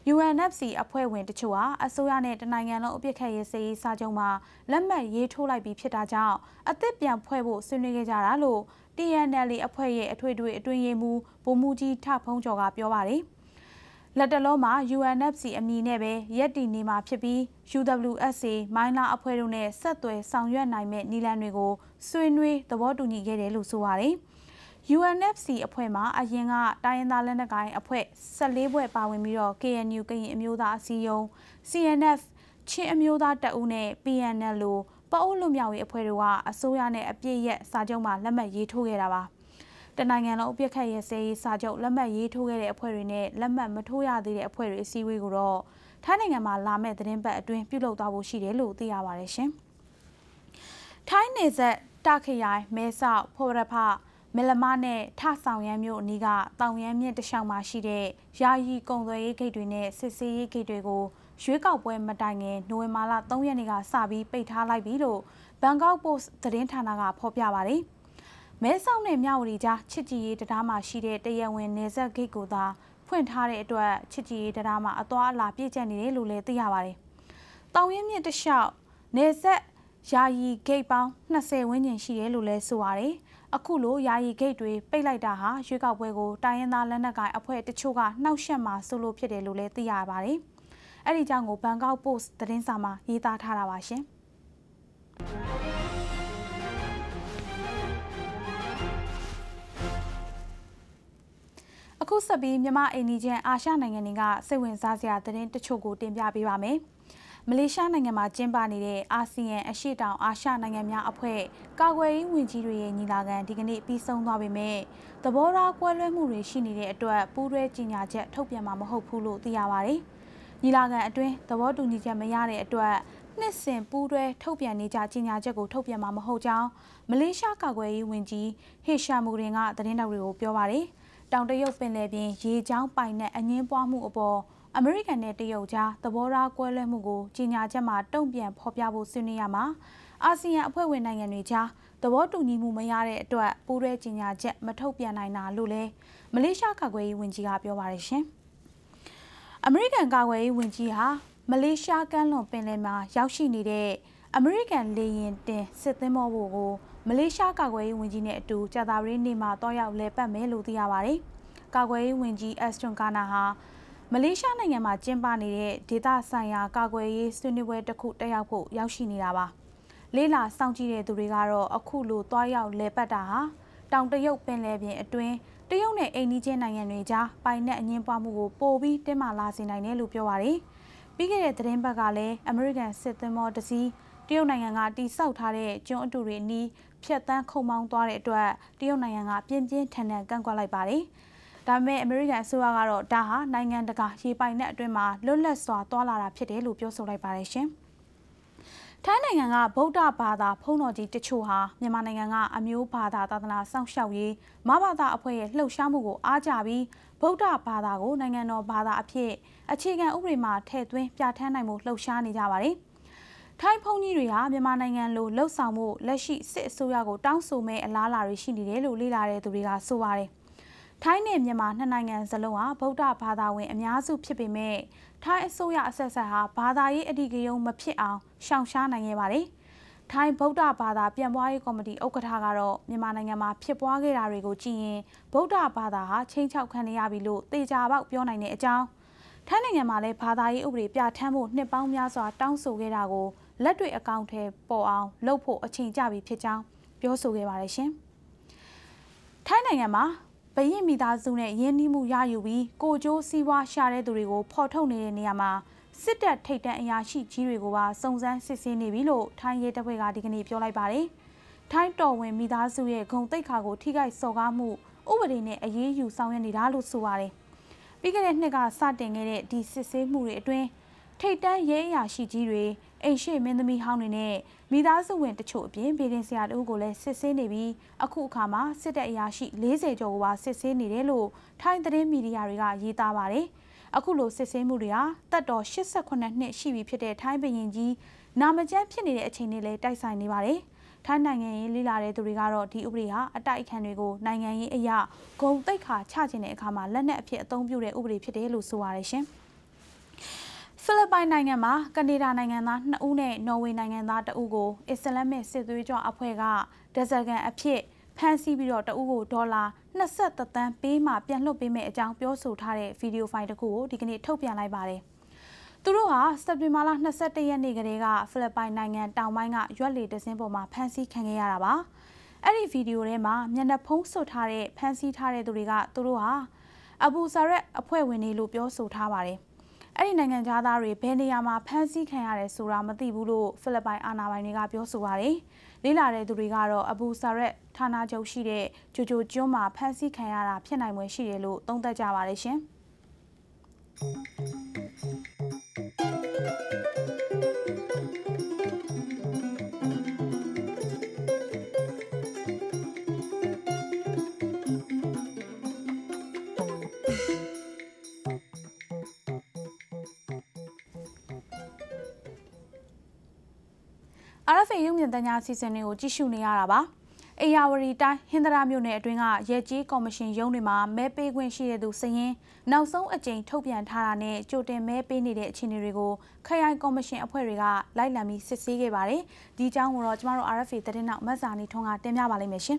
UNFC အဖွဲ့ဝင်တချို့ဟာအစိုးရနဲ့တနိုင်ငံလုံးအပြစ်ခတ်ရေးစရေးစာချုပ်မှာလက်မှတ်ရေးထိုးလိုက်ပြီးဖြစ်တာကြောင့်အသစ်ပြန်ဖွဲ့ဖို့ဆွေးနွေးခဲ့ကြတာလို့ TNLA အဖွဲ့ရဲ့အထွေထွေအတွင်းရေးမှူးဗိုလ်မှူးကြီးထဖုံးကျော်ကပြောပါတယ်။လက်တလုံးမှာ UNFC အမည်နဲ့ပဲရက်တီနေမှာဖြစ်ပြီး UWSA မိုင်းလာအဖွဲ့တို့နဲ့ဆက်သွယ်ဆောင်ရွက်နိုင်မဲ့နည်းလမ်းတွေကိုဆွေးနွေးသဘောတူညီခဲ့တယ်လို့ဆိုပါတယ်။ UNFC အဖွဲ့မှာအရင်ကတိုင်းရင်းသားလက်နက်ကိုင်အဖွဲ့14ဘွဲ့ပါဝင်ပြီးတော့ KNU ကရင်အမျိုးသားအစည်းအရုံး CNF ချင်းအမျိုးသားတပ်ဦးနဲ့ PNL လို့ပအိုးလွတ်မြောက်ရေးအဖွဲ့တို့ကအစိုးရနဲ့အပြည့်ရဲ့စာချုပ်မှာလက်မှတ်ရေးထိုးခဲ့တာပါ။တနိုင်ငံလုံးအပြစ်ခတ်ရေးစရေးစာချုပ်လက်မှတ်ရေးထိုးခဲ့တဲ့အဖွဲ့တွေနဲ့လက်မှတ်မထိုးရသေးတဲ့အဖွဲ့တွေအစည်းအဝေးကိုတော့ထိုင်းနိုင်ငံမှာလာမယ့်သတင်းပတ်အတွင်းပြုလုပ်သွားဖို့ရှိတယ်လို့သိရပါတယ်ရှင်။ထိုင်းနယ်စပ်တာခရိုင်မဲဆောက်ဖော်ရဖမလမနဲ့ထဆောင်ရမ်းမြို့အနီးကတောင်ရမ်းမြစ်တစ်လျှောက်မှာရှိတဲ့ယာယီကုံသွယ်ရေးဂိတ်တွေနဲ့စစ်ဆေးရေးဂိတ်တွေကိုရွေးကောက်ပွဲမတိုင်ခင်နိုဝင်ဘာလ3ရက်နေ့ကစပြီးပိတ်ထားလိုက်ပြီလို့ဘန်ကောက်ပို့စ်သတင်းဌာနကဖော်ပြပါတယ်။မဲဆောက်နဲ့မြဝတီကြားချစ်ကြည်ရေးတရားမှာရှိတဲ့တရားဝင်နယ်စပ်ဂိတ်ကိုသာဖွင့်ထားတဲ့အတွက်ချစ်ကြည်ရေးတရားမှာအသွားအလာပြည့်ကျက်နေတယ်လို့လည်းသိရပါတယ်။တောင်ရင်းမြစ်တစ်လျှောက်နယ်စပ်ယာယီဂိတ်ပေါင်း20ဝန်းကျင်ရှိတယ်လို့လည်းဆိုပါတယ်။အခုလိုယာယီဂိတ်တွေပိတ်လိုက်တာဟာရွေးကောက်ပွဲကိုတိုင်းရင်းသားလက်နက်ကိုင်အဖွဲ့တချို့ကနှောက်ယှက်မှာဆိုလို့ဖြစ်တယ်လို့လည်းသိရပါတယ်။အဲ့ဒီကြောင့်ကိုဘန်ကောက်ပို့စ်သတင်းစာမှာရေးသားထားတာပါရှင်။အခုဆက်ပြီးမြန်မာအိန္ဒိယအာရှနိုင်ငံတွေကစိတ်ဝင်စားစရာသတင်းတချို့ကိုတင်ပြပေးပါမယ်။မလေးရှားနိုင်ငံမှာကျင်းပနေတဲ့အာဆီယံအရှေ့တောင်အာရှနိုင်ငံများအဖွဲ့ကာကွယ်ရေးဝန်ကြီးတွေရဲ့ညီလာခံဒီကနေ့ပြီးဆုံးသွားပေမဲ့သဘောထားကွဲလွဲမှုတွေရှိနေတဲ့အတွက်ပူးတွဲကြေညာချက်ထုတ်ပြန်မှာမဟုတ်ဘူးလို့သိရပါတယ်။ညီလာခံအတွင်းသဘောတူညီချက်မရတဲ့အတွက်နှစ်စဉ်ပူးတွဲထုတ်ပြန်နေကြကြေညာချက်ကိုထုတ်ပြန်မှာမဟုတ်ကြောင်းမလေးရှားကာကွယ်ရေးဝန်ကြီးဟေရှာမူရင်ကသတင်းတောက်တွေကိုပြောပါတယ်။တောင်တရုတ်ပင်လယ်ပြင်ရေကြောင်းပိုင်နက်အငင်းပွားမှုအပေါ်အမေရိကန်နဲ့တရုတ်ကြားသဘောထားကွဲလွဲမှုကိုကြေညာချက်မှာတုံ့ပြန်ဖော်ပြဖို့ဆွေးနွေးရမှာအာဆီယံအဖွဲ့ဝင်နိုင်ငံတွေကြားသဘောတူညီမှုမရတဲ့အတွက်ပူးတွဲကြေညာချက်မထုတ်ပြန်နိုင်တာလို့လည်းမလေးရှားကာကွယ်ရေးဝန်ကြီးကပြောပါတယ်ရှင်။အမေရိကန်ကာကွယ်ရေးဝန်ကြီးဟာမလေးရှားကမ်းလွန်ပင်လယ်မှာရောက်ရှိနေတဲ့အမေရိကန်လေယာဉ်တင်စစ်သင်္ဘောကိုမလေးရှားကာကွယ်ရေးဝန်ကြီးနဲ့အတူကြာသပတေးနေ့မှာတွားရောက်လည်ပတ်မယ်လို့သိရပါတယ်။ကာကွယ်ရေးဝန်ကြီးအက်စတွန်ကာနာဟာမလေးရှားနိုင်ငံမှာကျင်းပနေတဲ့ဒေသဆိုင်ရာကာကွယ်ရေးဆွေးနွေးပွဲတစ်ခုတက်ရောက်ဖို့ရောက်ရှိနေတာပါ။လေးလာစောင့်ကြည့်တဲ့သူတွေကတော့အခုလိုတွားရောက်လည်ပတ်တာဟာတောင်တရုတ်ပင်လယ်ပြင်အတွင်းတရုတ်နဲ့အိန္ဒိယနိုင်ငံတွေကြားပိုင်နက်အငင်းပွားမှုကိုပိုပြီးတင်းမာလာစေနိုင်တယ်လို့ပြောပါတယ်။ပြီးခဲ့တဲ့သတင်းပတ်ကလည်းအမေရိကန်စစ်သင်္ဘောတစ်စီးတရုတ်နိုင်ငံကတိစောက်ထားတဲ့ကျွန်းအတူတွေအနီးဖြတ်တန်းခုန်မောင်းသွားတဲ့အတွက်တရုတ်နိုင်ငံကပြင်းပြင်းထန်ထန်ကန့်ကွက်လိုက်ပါတယ်။ဒါပေမဲ့အမေရိကန်အစိုးရကတော့ဒါဟာနိုင်ငံတကာရေပိုင်နက်အတွင်းမှာလွတ်လပ်စွာသွားလာတာဖြစ်တယ်လို့ပြောဆိုလိုက်ပါတယ်ရှင်။ထိုင်းနိုင်ငံကဗုဒ္ဓဘာသာဘုန်းတော်ကြီးတချို့ဟာမြန်မာနိုင်ငံကအမျိုးဘာသာသာသနာစောင့်ရှောက်ရေးမဘာသာအဖွဲ့ရဲ့လှုပ်ရှားမှုကိုအားကျပြီးဗုဒ္ဓဘာသာကိုနိုင်ငံတော်ဘာသာအဖြစ်အခြေခံဥပဒေမှာထည့်သွင်းပြဋ္ဌာန်းနိုင်မှုလှုပ်ရှားနေကြပါတယ်။ထိုင်းဘုန်းကြီးတွေဟာမြန်မာနိုင်ငံလိုလှုပ်ဆောင်မှုလက်ရှိစစ်အစိုးရကိုတောင်းဆိုမဲ့အလားအလာတွေရှိနေတယ်လို့လေ့လာတဲ့သူတွေကဆိုပါတယ်။ထိုင်းနဲ့မြန်မာနှစ်နိုင်ငံစလုံးဟာဗုဒ္ဓဘာသာဝင်အများစုဖြစ်ပေမဲ့ထိုင်းအစိုးရအဆက်ဆက်ဟာဘာသာရေးအဓိကရုဏ်းမဖြစ်အောင်ရှောင်ရှားနိုင်ခဲ့ပါတယ်။ထိုင်းဗုဒ္ဓဘာသာပြန်ပွားရေးကော်မတီဥက္ကဋ္ဌကတော့မြန်မာနိုင်ငံမှာဖြစ်ပွားခဲ့တာတွေကိုကြည့်ရင်ဗုဒ္ဓဘာသာဟာချိန်ချောက်ခံရပြီလို့သေချာပေါက်ပြောနိုင်တဲ့အကြောင်းထိုင်းနိုင်ငံမှာလည်းဘာသာရေးဥပဒေပြဋ္ဌာန်းဖို့နှစ်ပေါင်းများစွာတောင်းဆိုခဲ့တာကိုလက်တွေ့အကောင့်ထဲပေါ်အောင်လုပ်ဖို့အချိန်ကျပြီဖြစ်ကြောင်းပြောဆိုခဲ့ပါတယ်ရှင်။ထိုင်းနိုင်ငံမှာဘရင်မိသားစုနဲ့ရင်းနှီးမှုရယူပြီးကိုကျိုးစီးပွားရှာတဲ့သူတွေကိုဖော်ထုတ်နေတဲ့နေရာမှာစစ်တပ်ထိပ်တန်းအရာရှိကြီးတွေကိုပါစုံစမ်းစစ်ဆေးနေပြီလို့ထိုင်းရဲတပ်ဖွဲ့ကဒီကနေ့ပြောလိုက်ပါတယ်။ထိုင်းတော်ဝင်မိသားစုရဲ့ဂုဏ်သိက္ခာကိုထိခိုက်စော်ကားမှုဥပဒေနဲ့အရေးယူဆောင်ရွက်နေတာလို့ဆိုပါတယ်။ပြီးခဲ့တဲ့နှစ်ကစတင်ခဲ့တဲ့ဒီစစ်ဆေးမှုတွေအတွင်းထိပ်တန်းရဲအရာရှိကြီးတွေအိမ်ရှိမင်းသမီးဟောင်းတွေနဲ့မိသားစုဝင်တချို့အပြင်ပြည်တင်ဆရာတို့ကိုလည်းစစ်ဆေးနေပြီးအခုအခါမှာစစ်တပ်အရာရှိ40ကျော်ကိုပါစစ်ဆေးနေတယ်လို့ထိုင်းသတင်းမီဒီယာတွေကရေးသားပါတယ်။အခုလိုစစ်ဆေးမှုတွေဟာတပ်တော်88နှစ်ရှိပြီဖြစ်တဲ့ထိုင်းဘုရင်ကြီးနာမကျန်းဖြစ်နေတဲ့အချိန်နဲ့လည်းတိုက်ဆိုင်နေပါတယ်။ထိုင်းနိုင်ငံရေးလေ့လာတဲ့သူတွေကတော့ဒီဥပဒေဟာအတိုက်အခံတွေကိုနိုင်ငံရေးအရာဂုဏ်သိက္ခာချခြင်းတဲ့အခါမှာလက်နက်အဖြစ်အသုံးပြုတဲ့ဥပဒေဖြစ်တယ်လို့ဆိုပါတယ်ရှင်။ဖိလစ်ပိုင်နိုင်ငံမှာကနေဒါနိုင်ငံသား2ဦးနဲ့နော်ဝေနိုင်ငံသား1ဦးကိုအစ္စလာမစ်စစ်သွေးကြွအဖွဲ့ကဒဇယ်ကန်အဖြစ်ဖမ်းဆီးပြီးတော့တဦးကိုဒေါ်လာ23 သန်းပေးမှပြန်လွှတ်ပေးမယ်အကြောင်းပြောဆိုထားတဲ့ဗီဒီယိုဖိုင်တစ်ခုကိုဒီကနေ့ထုတ်ပြန်လိုက်ပါတယ်။သူတို့ဟာစက်တင်ဘာလ22ရက်နေ့ကလေးကဖိလစ်ပိုင်နိုင်ငံတောင်ပိုင်းကရွက်လီတစင်းပေါ်မှာဖမ်းဆီးခံခဲ့ရတာပါ။အဲ့ဒီဗီဒီယိုထဲမှာမျက်နှာဖုံးစွပ်ထားတဲ့ဖမ်းဆီးထားတဲ့သူတွေကသူတို့ဟာအဘူဆာရက်အဖွဲ့ဝင်တွေလို့ပြောဆိုထားပါတယ်။အဲ့ဒီနိုင်ငံသားတွေဘယ်နေရာမှာဖမ်းဆီးခံရတယ်ဆိုတာမသိဘူးလို့ဖိလစ်ပိုင်အာဏာပိုင်တွေကပြောဆိုပါတယ်။လေးလာတဲ့သူတွေကတော့အဘူဆာရက်ဌာနချုပ်ရှိတဲ့ဂျိုဂျိုကျွန်းမှာဖမ်းဆီးခံရတာဖြစ်နိုင်ွယ်ရှိတယ်လို့သုံးသပ်ကြပါတယ်ရှင်။RFA ရုပ်မြင်သံကြားအစီအစဉ်တွေကိုကြည့်ရှုနေရတာပါ။အေယာဝတီတိုင်းဟင်္သာရမြို့နယ်အတွင်းကရဲကြီးကော်မရှင်ရုံးတွေမှာမဲပေးခွင့်ရှိတဲ့သူစည်ရင်နောက်ဆုံးအကြိမ်ထုတ်ပြန်ထားတာနဲ့ကြိုတင်မဲပေးနေတဲ့အခြေအနေတွေကိုခရိုင်ကော်မရှင်အဖွဲ့တွေကလိုက်လံပြီးစစ်ဆေးခဲ့ပါတယ်။ဒီအကြောင်းကိုတော့ကျမတို့ RFA သတင်းနောက်မတ်စာနီထွန်းကတင်ပြပါလိမ့်မယ်ရှင်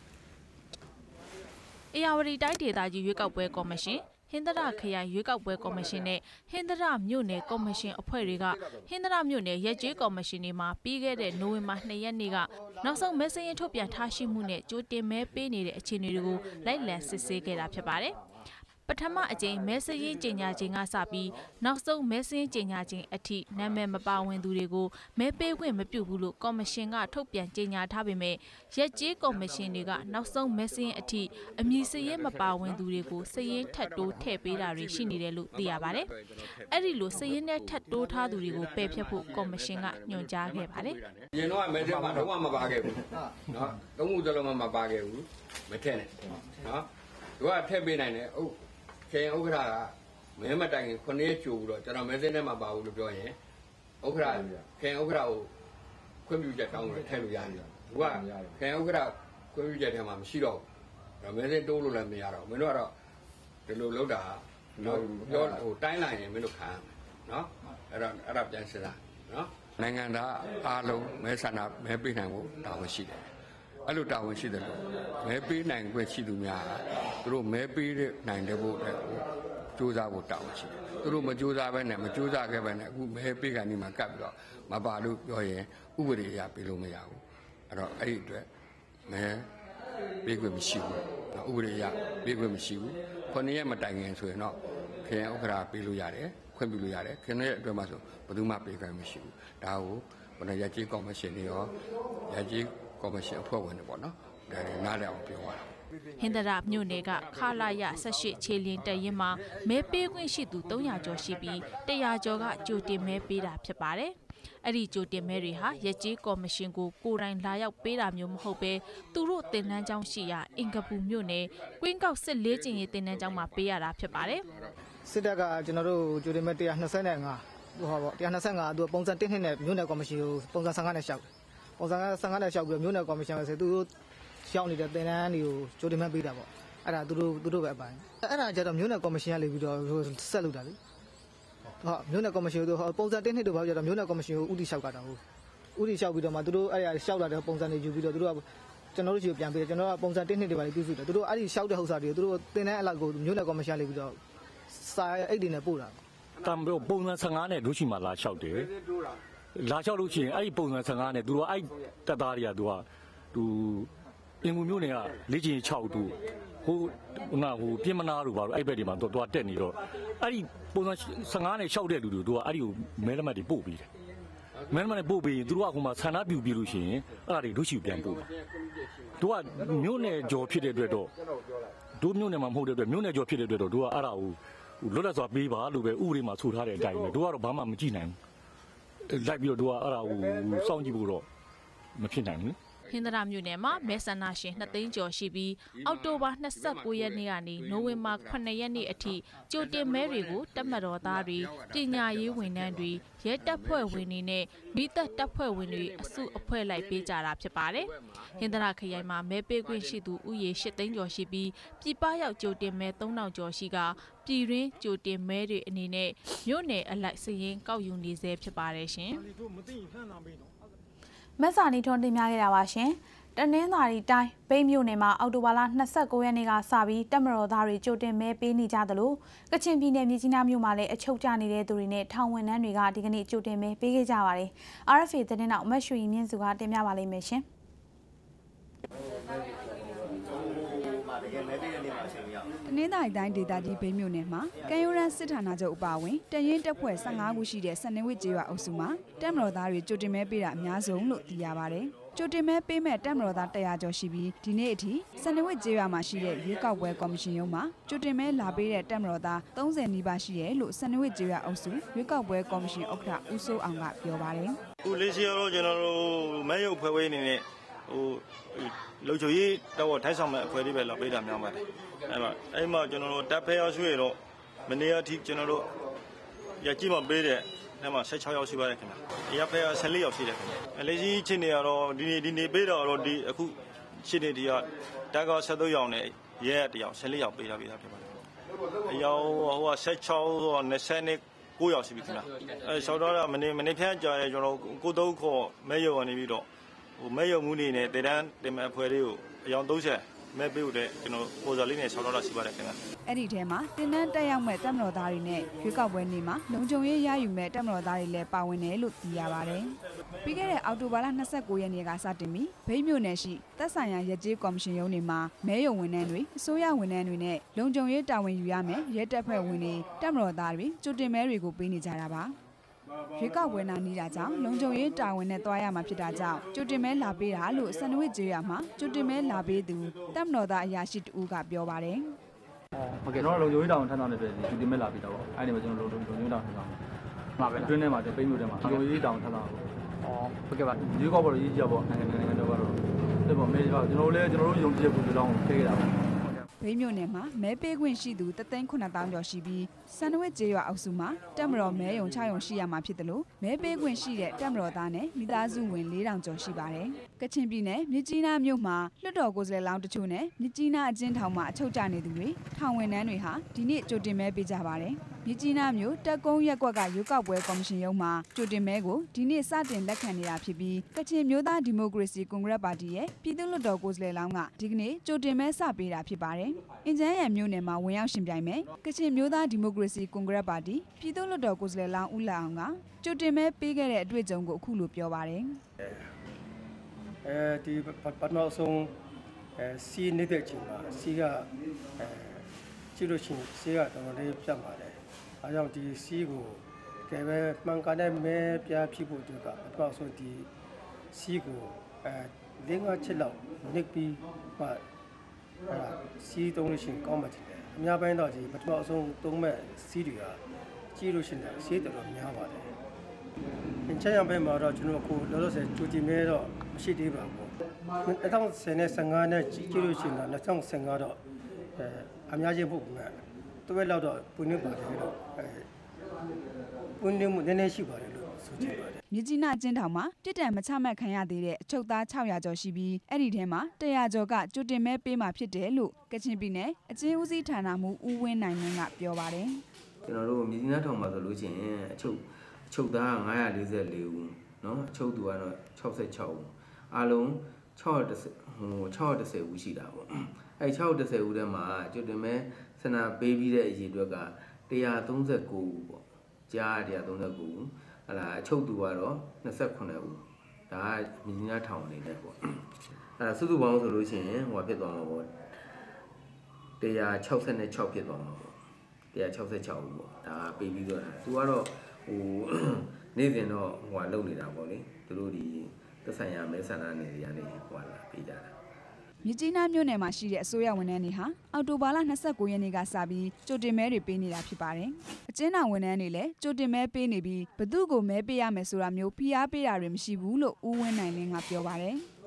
။အေယာဝတီတိုင်းဒေသကြီးရွေးကောက်ပွဲကော်မရှင်ဟင်္သာရခရိုင်ရွေးကောက်ပွဲကော်မရှင်နဲ့ဟင်္သာရမြို့နယ်ကော်မရှင်အဖွဲ့တွေကဟင်္သာရမြို့နယ်ရဲကြီးကော်မရှင်တွေမှာပြီးခဲ့တဲ့နိုဝင်ဘာ2ရက်နေ့ကနောက်ဆုံးမဲစင်းထုတ်ပြန်ထားရှိမှုနဲ့ကြိုတင်မဲပေးနေတဲ့အခြေအနေတွေကိုလိုက်လံစစ်ဆေးခဲ့တာဖြစ်ပါတယ်။ပထမအကြိမ်မဲစင်းကြေညာခြင်းကစပြီးနောက်ဆုံးမဲစင်းကြေညာခြင်းအထိနာမည်မပါဝင်သူတွေကိုမဲပေးခွင့်မပြုဘူးလို့ကော်မရှင်ကထုတ်ပြန်ကြေညာထားပေမဲ့ရဲကြီးကော်မရှင်တွေကနောက်ဆုံးမဲစင်းအထိအမည်စရင်းမပါဝင်သူတွေကိုစရင်းထပ်တိုးထည့်ပေးတာတွေရှိနေတယ်လို့သိရပါတယ်။အဲ့ဒီလိုစရင်းနဲ့ထပ်တိုးထားသူတွေကိုပယ်ဖျက်ဖို့ကော်မရှင်ကညွှန်ကြားခဲ့ပါတယ်။ရင်တော့မဲစင်းမှာတော့မပါခဲ့ဘူး။နော်။သုံးခုစလုံးမပါခဲ့ဘူး။မထည့်နဲ့။နော်။သူကထည့်ပေးနိုင်တယ်။ဟုတ်ခေဥက္ကဋ္ဌကမဲမတိုင်ခင်9ရက်ကြိုပြီးတော့ကျွန်တော်မဲစင်းထဲမှာပါဘူးလို့ပြောရင်ဥက္ကဋ္ဌခေဥက္ကဋ္ဌကိုခွင့်ပြုချက်တောင်းလို့ထည့်လို့ရတယ်။သူကခေဥက္ကဋ္ဌခွင့်ပြုချက်ထဲမှာမရှိတော့ဘူး။မဲစင်းတိုးလို့လည်းမရတော့ဘူး။မင်းတို့ကတော့ဒီလိုလုပ်တာပြောဟိုတိုင်းလိုက်ရင်မင်းတို့ခံရမယ်နော်။အဲ့တော့ပြန်စစ်တာနော်။နိုင်ငံသားအားလုံးမဲဆန္ဒမဲပေးနိုင်ဖို့တာဝန်ရှိတယ်။အဲ့လိုတာဝန်ရှိတယ်လို့မဲပေးနိုင်ခွင့်ရှိသူများသူတို့မဲပေးနိုင်တဲ့ဖို့အတွက်စူးစမ်းဖို့တာဝန်ရှိတယ်သူတို့မစူးစမ်းဘဲနဲ့မစူးစမ်းခဲ့ဘဲနဲ့အခုမဲပေးကန်ဒီမှာကပ်ပြီးတော့မပါလို့ပြောရင်ဥပဒေအရပေးလို့မရဘူးအဲ့တော့အဲ့ဒီအတွက်မဲပေးခွင့်မရှိဘူးဥပဒေအရပေးခွင့်မရှိဘူး9ရက်မတိုင်ခင်ဆိုရင်တော့ခရိုင်ဥက္ကဋ္ဌပေးလို့ရတယ်ခွင့်ပြုလို့ရတယ်ခရိုင်ရဲ့အတွက်မှာဆိုဘယ်သူမှပေးခွင့်မရှိဘူးဒါကိုဘယ်နဲ့ရကြီးကော်မရှင်တွေရောရကြီးကော်မရှင်အဖွဲ့ဝင်တွေပေါ့နော်ဒါတွေနားလည်အောင်ပြောရတာဟင်္သာရမြို့နယ်ကခလာရ18ခြေလင်းတရင်မှာမဲပေးခွင့်ရှိသူ300ကျော်ရှိပြီး100ကျော်ကကြိုတင်မဲပေးတာဖြစ်ပါတယ်။အဲ့ဒီကြိုတင်မဲတွေဟာရဲကြီးကော်မရှင်ကိုကိုယ်တိုင်လာရောက်ပေးတာမျိုးမဟုတ်ပဲသူတို့တင်နန်းကျောင်းရှိရာအင်ကပူမြို့နယ်ကွင်းကောက်14ကျင်ရေးတင်နန်းကျောင်းမှာပေးရတာဖြစ်ပါတယ်။စစ်တပ်ကကျွန်တော်တို့ကြိုတင်မဲ125ဟောပေါ့125သူပုံစံ1နှစ်နဲ့မြို့နယ်ကော်မရှင်ကိုပုံစံ55နဲ့ရှောက်ပုံစံ55နဲ့ရှောက်ပြီးမြို့နယ်ကော်မရှင်ဆိုသူတို့ရှောက်နေတဲ့တင်နန်းတွေကိုကြိုတင်မဲပေးတာပေါ့အဲ့ဒါသူတို့ပဲအပိုင်းအဲ့ဒါကြတော့မြို့နယ်ကော်မရှင်ကလေပြီးတော့ဆက်လုပ်တာလေဟုတ်မြို့နယ်ကော်မရှင်တို့ပုံစံ1နှစ်တို့ဘာပြောတော့မြို့နယ်ကော်မရှင်ကိုဥတီလျှောက်တာဟုတ်ဥတီလျှောက်ပြီးတော့မှသူတို့အဲ့ဒါလျှောက်လာတဲ့ပုံစံတွေယူပြီးတော့သူတို့ကကျွန်တော်တို့ချီကိုပြန်ပေးတယ်ကျွန်တော်ကပုံစံ1နှစ်တွေပါလေပြုစုတယ်သူတို့အဲ့ဒီလျှောက်တဲ့ဥစ္စာတွေသူတို့တင်နန်းအလောက်ကိုမြို့နယ်ကော်မရှင်လေးပြီးတော့စာအိတ်တွေနဲ့ပို့တာတမ်ပုံစံ55နဲ့တို့ရှိမှလာလျှောက်တယ်လာလျှောက်လို့ရှိရင်အဲ့ဒီပုံစံ55နဲ့သူတို့အဲ့တက်သားတွေကသူအင်ကူမျိုးတွေကလေ့ကျင့်6တူဟိုပြင်မနာတို့ပါတော့အဲ့ဘက်တွေမှာသူတက်နေတော့အဲ့ဒီပုံစံ55နဲ့လျှောက်တဲ့လူတို့အဲ့ဒီကိုမဲလက်မှတ်တွေပို့ပြီးတယ်မဲလက်မှတ်တွေပို့ပြီးသူတို့ကဟိုမှာဆန္ဒပြုပြီးလို့ရှိရင်အဲ့ဒါတွေတို့ရှိပြန်ပို့သူကမျိုးနယ်ကျော်ဖြစ်တဲ့အတွက်တော့တို့မျိုးနယ်မှာမဟုတ်တဲ့အတွက်မျိုးနယ်ကျော်ဖြစ်တဲ့အတွက်တော့တို့ကအဲ့ဒါကိုလွတ်လပ်စွာပေးပါလို့ပဲဥပဒေမှာဆိုထားတဲ့အတိုင်းပဲတို့ကတော့ဘာမှမကြည့်နိုင်ဘူးလိုက်ပြီးတော့တို့ကအဲ့ဒါကိုစောင့်ကြည့်ဖို့တော့မဖြစ်နိုင်ဘူးဟင်္သာမြို့နယ်မှာမဲဆန္ဒရှင်2သိန်းကျော်ရှိပြီးအောက်တိုဘာ29ရက်နေ့ကနေနိုဝင်ဘာ9ရက်နေ့အထိကြိုတင်မဲတွေကိုတပ်မတော်သားတွေပညာရေးဝန်ထမ်းတွေရဲတပ်ဖွဲ့ဝင်တွေနဲ့မိသက်တပ်ဖွဲ့ဝင်တွေအစုအဖွဲ့လိုက်ပေးကြတာဖြစ်ပါတယ်။ဟင်္သာခရိုင်မှာမဲပေးခွင့်ရှိသူဥယေ8သိန်းကျော်ရှိပြီးပြည်ပရောက်ကြိုတင်မဲ3000ကျော်ရှိကပြည်တွင်းကြိုတင်မဲတွေအနေနဲ့မြို့နယ်အလိုက်စရင်ကောက်ယူနေဆဲဖြစ်ပါတယ်ရှင်။မက်စာနီထွန်းတင်ပြခဲ့တာပါရှင်။တနင်္သာရီတိုင်းပိတ်မြို့နယ်မှာအောက်တိုဘာလ29ရက်နေ့ကစပြီးတပ်မတော်သားတွေကြိုတင်မဲပေးနေကြသလိုကချင်ပြည်နယ်မြစ်ကြီးနားမြို့မှာလည်းအချုပ်ကျနေတဲ့သူတွေနဲ့ထောင်ဝန်ထမ်းတွေကဒီကနေ့ကြိုတင်မဲပေးခဲ့ကြပါတယ်။ RFA သတင်းတောက်မတ်ရွှေမြင့်စုကတင်ပြပါလိမ့်မယ်ရှင်။တနင်္သာရီတိုင်းဒေသကြီးဘေးမြို့နယ်မှာကံရိုးရန်စစ်ဌာနချုပ်အပါအဝင်တရင်တပ်ဖွဲ့15ခုရှိတဲ့စနေဝစ်ကျေးရွာအုပ်စုမှာတပ်မတော်သားတွေကြိုတင်မဲပေးတာအများဆုံးလို့သိရပါတယ်။ကြိုတင်မဲပေးမဲ့တပ်မတော်သား100ကျော်ရှိပြီးဒီနေ့အထိစနေဝစ်ကျေးရွာမှာရှိတဲ့ရွေးကောက်ပွဲကော်မရှင်ရုံးမှာကြိုတင်မဲလာပေးတဲ့တပ်မတော်သား30နီးပါးရှိတယ်လို့စနေဝစ်ကျေးရွာအုပ်စုရွေးကောက်ပွဲကော်မရှင်ဥက္ကဋ္ဌဦးစိုးအောင်ကပြောပါတယ်။ခုလေးစီရောကျွန်တော်တို့မဲရုပ်ဖွဲ့ဝေးအနေနဲ့လုံခြုံရေးတော့ထိုက်ဆောင်မဲ့အဖွဲ့တွေပဲလာပေးတာများပါတယ်အဲ့မှာကျွန်တော်တို့တပ်ဖဲရောက်ရွှေ့တော့မနေ့အထိကျွန်တော်တို့ရကြည့်မပေးတဲ့အဲ့မှာ16ရောက်ရှိပါတယ်ခင်ဗျာရဖဲ14ရောက်ရှိတယ်ခင်ဗျာလေးကြီးချင်းနေတော့ဒီနေ့ပေးတော့ဒီအခုရှင်းနေဒီကတပ်က73ရောက်နဲ့ရဲတယောက်14ရောက်ပေးတာဖြစ်ပါတယ်အယောက်ဟို16 29ရောက်ရှိပြီခင်ဗျာဆောက်တော့မနေ့ဖျက်ကြရဲကျွန်တော်ကိုတုံးခေါ်မဲရုံကနေပြီးတော့မဲရုံမှုနေနဲ့တေတန်းတင်မဲ့အဖွဲ့လေးကိုအယောက်30မဲပေးဦးတဲ့ကျွန်တော်ပေါ်စာလေးနဲ့ဆောက်တော့ရှိပါတယ်ခင်ဗျာအဲ့ဒီထဲမှာတင်တန်းတက်ရောက်မဲ့တပ်မတော်သားတွေနဲ့ရွေးကောက်ပွဲနေ့မှာလုံခြုံရေးရယူမဲ့တပ်မတော်သားတွေလည်းပါဝင်တယ်လို့သိရပါတယ်ပြီးခဲ့တဲ့အောက်တိုဘာလ29ရက်နေ့ကစတင်ပြီးဗိတ်မြို့နယ်ရှိတပ်ဆိုင်ရာရဲကြေးကော်မရှင်ရုံးတွေမှာမဲရုံဝန်ထမ်းတွေအစိုးရဝန်ထမ်းတွေနဲ့လုံခြုံရေးတာဝန်ယူရမယ်ရဲတပ်ဖွဲ့ဝင်တွေတပ်မတော်သားတွေကြိုတင်မဲတွေကိုပေးနေကြတာပါရွေးကောက်ပွဲနာနေတာကြောင့်လုံခြုံရေးတာဝန်နဲ့တွားရမှာဖြစ်တာကြောင့်ကြိုတင်မဲလာပေးတာလို့စနဝစ်ကျေးရွာမှာကြိုတင်မဲလာပေးသူတပ်မတော်သားအရာရှိတဦးကပြောပါတယ်။ဟုတ်ကဲ့ကျွန်တော်လုံခြုံရေးတာဝန်ထမ်းဆောင်နေပြီကြိုတင်မဲလာပေးတာပေါ့။အဲ့ဒီမှာကျွန်တော်လုံခြုံရေးတာဝန်ထမ်းဆောင်။မှာပဲအတွင်းထဲမှာပိတ်မြို့ထဲမှာလုံခြုံရေးတာဝန်ထမ်းဆောင်ပေါ့။ဟုတ်ကဲ့ပါရွေးကောက်ပွဲရေးကြပေါ့နိုင်ငံတော်ကတော့ဒီပေါ်မဲကျွန်တော်တို့ယုံကြည်ချက်ကိုဒီလောက်ထည့်ခဲ့တာပေါ့။ဗိမ်းမြို့နယ်မှာမဲပေးခွင့်ရှိသူ3,900,000ကျော်ရှိပြီးစန္ဒဝစ်ကျေးရွာအုပ်စုမှာတပ်မတော်မဲယုံ6ယုံရှိရမှာဖြစ်တယ်လို့မဲပေးခွင့်ရှိတဲ့တပ်မတော်သားနဲ့မိသားစုဝင်4,000ကျော်ရှိပါတယ်။ကချင်ပြည်နယ်မြစ်ကြီးနားမြို့မှာလွှတ်တော်ကိုယ်စားလှယ်လောင်းတချို့နဲ့မြစ်ကြီးနားအကျဉ်းထောင်မှာအချုပ်ကျနေသူတွေထောင်ဝန်ထမ်းတွေဟာဒီနေ့ကြိုတင်မဲပေးကြပါတယ်။မြစ်ကြီးနားမြို့တက်ကုန်းရက်ကွက်ကရွေးကောက်ပွဲကော်မရှင်ရုံးမှာကြိုတင်မဲကိုဒီနေ့စတင်လက်ခံနေတာဖြစ်ပြီးကချင်မျိုးသားဒီမိုကရေစီကွန်ဂရက်ပါတီရဲ့ပြည်သူ့လွှတ်တော်ကိုယ်စားလှယ်လောင်းကဒီကနေ့ကြိုတင်မဲစပေးတာဖြစ်ပါတယ်။အင်ဂျန်ရံမြို့နယ်မှာဝင်ရောက်ရှင်ပြိုင်မယ်ကချင်မျိုးသားဒီမိုကရေစီကွန်ဂရက်ပါတီပြည်သူ့လွှတ်တော်ကိုယ်စားလှယ်လောင်းဦးလာအောင်ကကြိုတင်မဲပေးခဲ့တဲ့အတွေ့အကြုံကိုအခုလိုပြောပါတယ်။ဒီပတ်မဆုံးစီးနေတဲ့အချိန်မှာစီးကကြည့်လို့ရှိရင်စီးကတော့လေးပြတ်ပါတယ်။အဲကြောင့်ဒီစီးကိုကဲပဲမှန်ကန်တဲ့မဲပြဖြစ်ဖို့အတွက်ကပတ်မဆုံးဒီစီးကို5-6ချက်လောက်နစ်ပြီးမှစီးသုံးလို့ရှိရင်ကောင်းမှတယ်။အများပိုင်းတော့ဒီပထမအဆုံးသုံးမဲ့စီးတွေကကြည့်လို့ရှိရင်စီးတော်တော်များပါတယ်။အင်ချရံဘက်မှာတော့ကျွန်တော်ကိုလောလောဆယ်ကြိုတင်မဲတော့မရှိသေးပါဘူး။2015နဲ့ကြည့်လို့ရှိရင်2015တော့အများကြီးဖို့ကတဝက်လောက်တော့ပွင့်နေပါတယ်လို့ပွင့်နေမှုနည်းနည်းရှိပါတယ်လို့ဆိုချင်ပါတယ်မြကြီးနားအကျဉ်းထောင်မှာတစ်တံမချမှတ်ခံရသေးတဲ့အချုပ်သား600ကျော်ရှိပြီးအဲ့ဒီထဲမှာ100ကျော်ကကြိုတင်မဲပေးမှဖြစ်တယ်လို့ကချင်ပြည်နယ်အကျဉ်းဦးစီးဌာနမှူးဦးဝင်းနိုင်ကပြောပါတယ်ကျွန်တော်တို့မြကြီးနားထောင်မှာဆိုလို့ရှိရင်အချုပ်သား944ဦးเนาะအချုပ်သူကတော့66ဦးအားလုံး610ဦးရှိတာပေါ့အဲ့610ဦးထဲမှာကြိုတင်မဲဆန္ဒပေးပြီးတဲ့အရေးအတွက်က139ဦးပေါ့ကြား139ဦးဟလာအချုပ်သူကတော့28ဦးဒါကမြင်းနားထောင်အနေနဲ့ပေါ့အဲ့ဒါစုစုပေါင်းဆိုလို့ရှိရင်ဟိုဖြစ်သွားမှာပေါ့166ဖြစ်သွားမှာပေါ့166ဦးပေါ့ဒါပေးပြီးတော့သူကတော့ဟိုနေ့စဉ်တော့ဟိုလုံနေတာပေါ့လေသူတို့ဒီသက်ဆိုင်ရာမဲဆန္ဒနယ်တွေကနေဟိုလာပေးကြတာမြကြီးနားမြို့နယ်မှာရှိတဲ့အစိုးရဝန်ထမ်းတွေဟာအော်တိုဘာလ29ရက်နေ့ကစပြီးကြိုတင်မဲတွေပေးနေတာဖြစ်ပါတယ်။အကျဉ်းထောင်ဝန်ထမ်းတွေလည်းကြိုတင်မဲပေးနေပြီးဘသူ့ကိုမဲပေးရမယ်ဆိုတာမျိုးဖိအားပေးတာတွေမရှိဘူးလို့ဦးဝင်းနိုင်လင်းကပြောပါတယ်။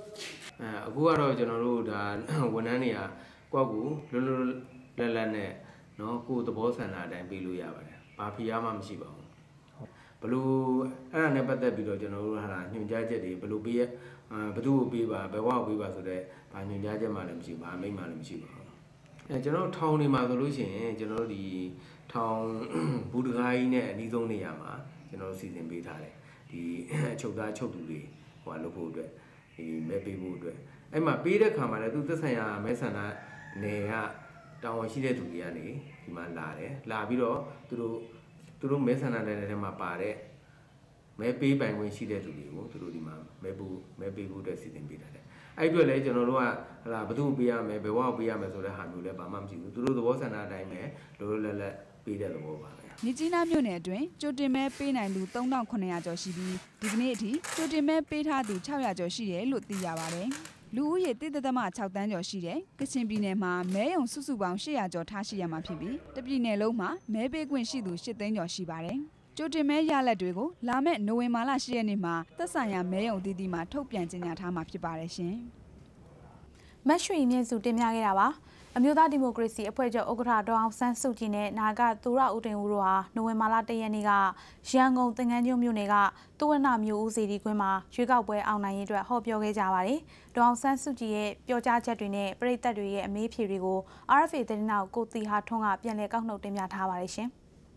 အခုကတော့ကျွန်တော်တို့ဒါဝန်ထမ်းတွေကကိုယ့်ကိုလွတ်လပ်နဲ့နော်ကိုယ်သဘောဆန္ဒအတိုင်းပေးလို့ရပါတယ်။ဘာဖိအားမှမရှိပါဘူး။ဘလို့အဲ့ဒါနဲ့ပတ်သက်ပြီးတော့ကျွန်တော်တို့ဟာညွှန်ကြားချက်တွေဘလို့ပေးရဘသူ့ကိုပေးပါဘယ်ဝါကိုပေးပါဆိုတော့ဘာညွှန်ကြားချက်မှလည်းမရှိဘူး။ဘာမိတ်မှလည်းမရှိပါဘူး။ကျွန်တော်ထောင်တွေမှာဆိုလို့ရှိရင်ကျွန်တော်တို့ဒီထောင်ဘူတကားကြီးနဲ့အနည်းဆုံးနေရာမှာကျွန်တော်တို့စီစဉ်ပေးထားတယ်။ဒီအချုပ်သားချုပ်သူတွေဟိုလုပ်ဖို့အတွက်ဒီမဲပေးဖို့အတွက်အဲ့မှာပေးတဲ့ခါမှာလည်းသူသက်ဆိုင်ရာမဲဆန္ဒနယ်ကတာဝန်ရှိတဲ့သူတွေကနေဒီမှာလာတယ်လာပြီးတော့သူတို့မဲဆန္ဒနယ်ထဲမှာပါတဲ့မဲပေးပိုင်ခွင့်ရှိတဲ့သူတွေကိုသူတို့ဒီမှာမဲပေးဖို့အတွက်စီစဉ်ပေးထားတယ်အဲ့အတွက်လည်းကျွန်တော်တို့ကဟလာဘယ်သူပေးရမယ်ဘယ်ဝါပေးရမယ်ဆိုတဲ့ဟာမျိုးလည်းဘာမှမရှိဘူးသူတို့သဘောဆန္ဒအတိုင်းပဲလိုလိုလက်ပေးတဲ့သဘောပါပဲမြကြီးနားမြို့နယ်အတွင်းကြိုတင်မဲပေးနိုင်သူ3900ကျော်ရှိပြီးဒီကနေ့အထိကြိုတင်မဲပေးထားသူ600ကျော်ရှိတယ်လို့သိရပါတယ်လူဦးရေ1.6 တန်းကျော်ရှိတဲ့ကချင်ပြည်နယ်မှာမဲရုံစုစုပေါင်း800ကျော်ထားရှိရမှာဖြစ်ပြီးတပြည်နယ်လုံးမှာမဲပေးခွင့်ရှိသူ8သိန်းကျော်ရှိပါတယ်ကြိုတင်မဲရလဒ်တွေကိုလာမယ့်နိုဝင်ဘာလ10ရက်နေ့မှာသက်ဆိုင်ရာမဲရုံအသီးသီးမှာထုတ်ပြန်ကြေညာထားမှာဖြစ်ပါတယ်ရှင်မတ်ရွှေမြင့်စုတင်ပြခဲ့တာပါအမျိုးသားဒီမိုကရေစီအဖွဲ့ချုပ်ဥက္ကဋ္ဌဒေါအောင်ဆန်းစုကြည်နဲ့နာဂသူရဦးတင်ဦးတို့ဟာနိုဝင်ဘာလ1ရက်နေ့ကရန်ကုန်သင်္ကန်းကျွန်းမြို့နယ်ကသုဝဏမျိုးဦးစီဒီကွင်းမှာရွေးကောက်ပွဲအောင်နိုင်ရေးအတွက်ဟောပြောခဲ့ကြပါတယ်။ဒေါအောင်ဆန်းစုကြည်ရဲ့ပြောကြားချက်တွေနဲ့ပြည်သက်တွေရဲ့အမေးဖြေတွေကို RFA သတင်းတောက်ကိုတီဟာထွန်းကပြန်လည်ကောက်နှုတ်တင်ပြထားပါတယ်ရှင်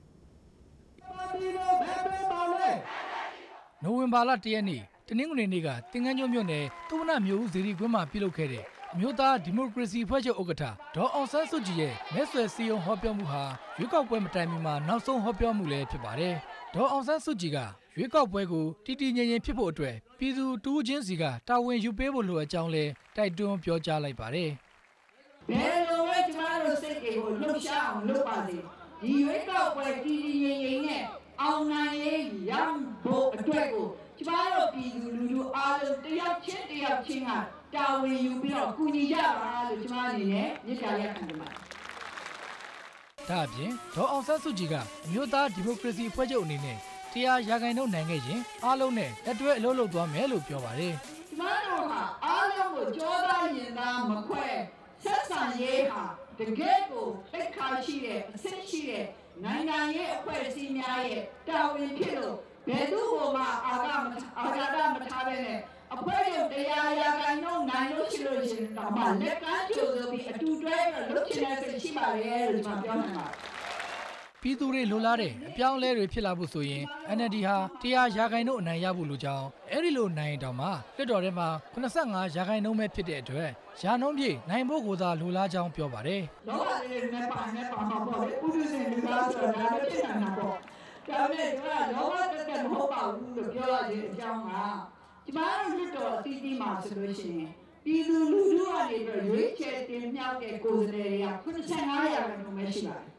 ။နိုဝင်ဘာလ1ရက်နေ့တနင်္ဂနွေနေ့ကသင်္ကန်းကျွန်းမြို့နယ်သုဝဏမျိုးဦးစီဒီကွင်းမှာပြုလုပ်ခဲ့တဲ့အမျိုးသားဒီမိုကရေစီအဖွဲ့ချုပ်ဥက္ကဋ္ဌဒေါအောင်ဆန်းစုကြည်ရဲ့မဲဆွယ်စည်းရုံးဟောပြောမှုဟာရွေးကောက်ပွဲမတိုင်မီမှာနောက်ဆုံးဟောပြောမှုလည်းဖြစ်ပါတယ်။ဒေါအောင်ဆန်းစုကြည်ကရွေးကောက်ပွဲကိုတည်တည်ငြိမ်ငြိမ်ဖြစ်ဖို့အတွက်ပြည်သူတူးချင်းစီကတာဝန်ယူပေးဖို့လိုအပ်ကြောင်းလည်းတိုက်တွန်းပြောကြားလိုက်ပါတယ်။ဘယ်လိုပဲကျမတို့စိတ်တွေကိုလှုပ်ရှားအောင်လုပ်ပါစေ။ဒီရွေးကောက်ပွဲတည်တည်ငြိမ်ငြိမ်နဲ့အောင်နိုင်ရေးရဖို့အတွက်ကိုကျမတို့ပြည်သူလူထုအားလုံးတယောက်ချင်းကတာဝန်ယူပြီးတော့ကူညီကြပါလို့ကျမအနေနဲ့မြစ်တာရက်ခံပါတယ်။ဒါအပြင်ဒေါအောင်ဆန်းစုကြည်ကအမျိုးသားဒီမိုကရေစီအဖွဲ့ချုပ်အနေနဲ့100%နိုင်ခဲ့ရင်အားလုံးနဲ့လက်တွဲအလုပ်လုပ်သွားမယ်လို့ပြောပါတယ်။ကျမတို့ဟာအားလုံးကိုကြောသားရင်သားမခွဲဆက်ဆံရေးဟာတကယ်ကိုလက်ခါရှိတဲ့အဆင့်ရှိတဲ့နိုင်ငံရေးအဖွဲ့အစည်းများရဲ့တာဝန်ဖြစ်လို့ဘယ်သူ့ဘုံမှာအာဃာတမထားပဲနဲ့အဖွဲ့ချုပ်100%နိုင်လို့ရှိလို့ရှင်တော့မှလက်ကမ်းကြိုဆိုပြီးအတူတွဲပြီးလုပ်ချင်တဲ့စိတ်ရှိပါတယ်လို့ကျွန်တော်ပြောနိုင်ပါတယ်ပြည်သူတွေလိုလားတဲ့အပြောင်းအလဲတွေဖြစ်လာဖို့ဆိုရင် NLD ဟာ100%အနိုင်ရဖို့လိုကြောင်းအဲ့ဒီလိုနိုင်တောင်မှလွှတ်တော်ထဲမှာ85%ပဲဖြစ်တဲ့အတွက်ရာနှုန်းပြည့်နိုင်ဖို့ကိုသာလိုလားကြောင်းပြောပါတယ်လောကလေးတွေနဲ့ပါမှာပေါ့လေဥပဒေရှင်လူသားဆိုတာဒါပဲဖြစ်နေတာပေါ့ဒါနဲ့ကျွန်တော်လောဘတက်မဟုတ်ပါဘူးလို့ပြောရတဲ့အကြောင်းကကျမတို့လွတ်တော်အသီးသီးမှာဆိုလို့ရှိရင်ပြည်သူလူထုကနေပြီးရွေးချယ်တင်မြှောက်တဲ့ကိုယ်စားလှယ်တွေက85%ပဲရှိပါတယ်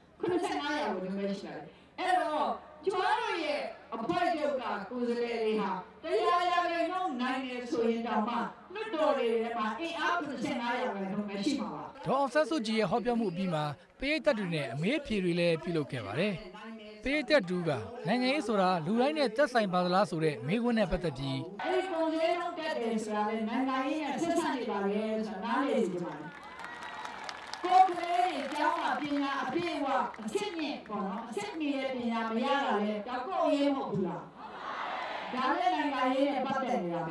85%ပဲရှိပါတယ်အဲ့တော့ကျမတို့ရဲ့အဖွဲ့ချုပ်ကကိုယ်စားလှယ်တွေဟာ100%နိုင်တယ်ဆိုရင်တောင်မှလွတ်တော်တွေထဲမှာအင်အား85%ပဲရှိမှာပါဒေါအောင်ဆန်းစုကြည်ရဲ့ဟောပြောမှုအပြီးမှာပရိသတ်တွေနဲ့အမေးဖြေတွေလည်းပြုလုပ်ခဲ့ပါတယ်ပရိသတ်တူကနိုင်ငံရေးဆိုတာလူတိုင်းနဲ့သက်ဆိုင်ပါသလားဆိုတဲ့မေးခွန်းနဲ့ပတ်သက်ပြီးအဲ့ဒီပုံစံလုံးတက်တယ်ဆိုတာလေနိုင်ငံရေးနဲ့ဆက်ဆံနေပါလေဆိုတာနားလည်ကြပါလားကိုယ်ကလေးကျောင်းမှာပညာအပြည့်အဝအစစ်မြင့်ပေါ့နော်အစစ်မြင့်ရဲ့ပညာမရတာလေတော့ကိုယ်ရေးမဟုတ်ဘူးလားဒါလည်းနိုင်ငံရေးနဲ့ပတ်သက်နေတာပဲ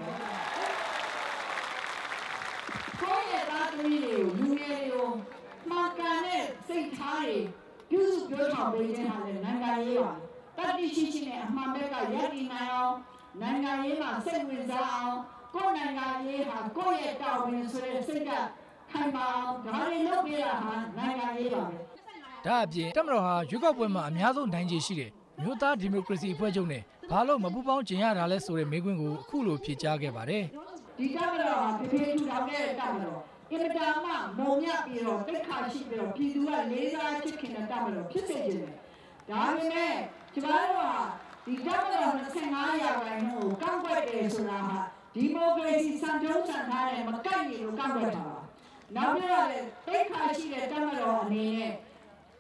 ကိုယ့်ရဲ့သားသမီးတွေကိုလူငယ်တွေကိုမှန်ကန်တဲ့စိတ်ထားတွေပြုစုပြောဆောင်ပေးခြင်းဟာလည်းနိုင်ငံရေးပါတတိရှိရှိနဲ့အမှန်ပဲကရည်တည်နိုင်အောင်နိုင်ငံရေးမှာစိတ်ဝင်စားအောင်ကိုယ်နိုင်ငံရေးဟာကိုယ့်ရဲ့တာဝန်ဆိုတဲ့စိတ်ကခိုင်မာအောင်ဒါတွေလုပ်ပေးတာဟာနိုင်ငံရေးပါပဲဒါအပြင်တက်မတော်ဟာရွေးကောက်ပွဲမှာအများဆုံးနိုင်ခြေရှိတယ်မြို့သားဒီမိုကရေစီအဖွဲ့ချုပ်နဲ့ဘာလို့မပူးပေါင်းကျင်ရတာလဲဆိုတဲ့မေးခွန်းကိုအခုလိုဖြေကြားခဲ့ပါတယ်ဒီတက်မတော်ဟာဖေဖေထူထောင်ခဲ့တဲ့တက်မတော်အင်တာမမုံမြပြီးတော့တိတ်ခါရှိပြီးတော့ပြည်သူကလေးစားချစ်ခင်တဲ့တက်မတော်ဖြစ်စေခြင်းတယ်ဒါပေမဲ့ကျမတို့ဟာဒီတက်မတော်25%ကိုကောက်ွက်တယ်ဆိုတာဟာဒီမိုကရေစီစံတုံးစံထားတဲ့မကိုက်ရလို့ကောက်ွက်တာပါနောက်ပြီးတော့တိတ်ခါရှိတဲ့တက်မတော်အနေနဲ့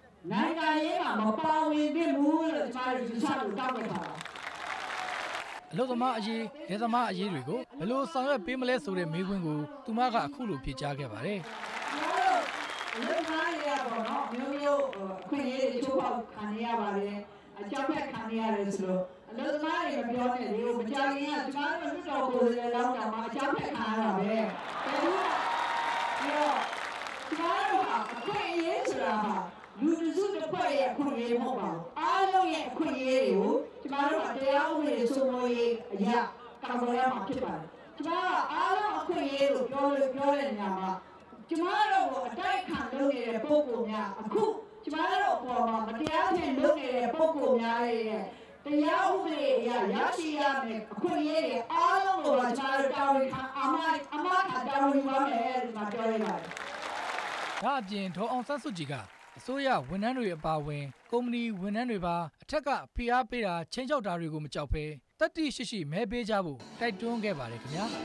နိုင်ငံရေးမှာမပါဝင်သင့်ဘူးလို့ကျမတို့ယူဆလို့ကောက်ွက်တာပါအလုသမားအရေးဒေသမားအရေးတွေကိုဘယ်လိုဆောင်ရွက်ပေးမလဲဆိုတဲ့မေးခွန်းကိုသူမကအခုလိုဖြေကြားခဲ့ပါတယ်အလုပ်သမားတွေကပေါ့နော်မျိုးအခွင့်အရေးတွေချိုးဖောက်ခံရပါတယ်အကြောက်ဖက်ခံရတယ်ဆိုတော့အလုပ်သမားတွေမပြောနဲ့လေမကြောက်ရင်ကကျမတို့လွတ်တော်ကိုယ်စားလှယ်လောင်းတောင်မှအကြောက်ဖက်ခံရတာပဲပြီးတော့ကျမတို့အခွင့်အရေးဆိုတာဟာလူတစုတစ်ဖွဲ့ရဲ့အခွင့်အရေးမဟုတ်ပါဘူးအားလုံးရဲ့အခွင့်အရေးတွေကိုကျမတို့တရားဥပဒေစိုးမိုးရေးအရာကာကွယ်ရမှာဖြစ်ပါတယ်ကျမတို့အားလုံးအခွင့်အရေးလို့ပြောတဲ့နေရာမှာကျမတို့ကိုအတိုက်ခံလုပ်နေတဲ့ပုံပုံများအခုကျမတို့အပေါ်မှာမတရားဖြင့်လုပ်နေတဲ့ပုံပုံများရဲ့တရားဥပဒေအရရရှိရမယ့်အခွင့်အရေးတွေအားလုံးကိုကျမတို့တာဝန်ခံအမတာဝန်ယူရမယ်လို့ပြောရပါတယ်။ဒါအပြင်ဒေါ်အောင်ဆန်းစုကြည်ကအစိုးရဝန်ထမ်းတွေအပါအဝင်ကုမ္ပဏီဝန်ထမ်းတွေပါအထက်ကဖိအားပေးတာချင်းချောက်တာတွေကိုမကြောက်ဘဲတတ်သိရှိမဲပေးကြဖို့တိုက်တွန်းခဲ့ပါတယ်ခင်ဗျာ။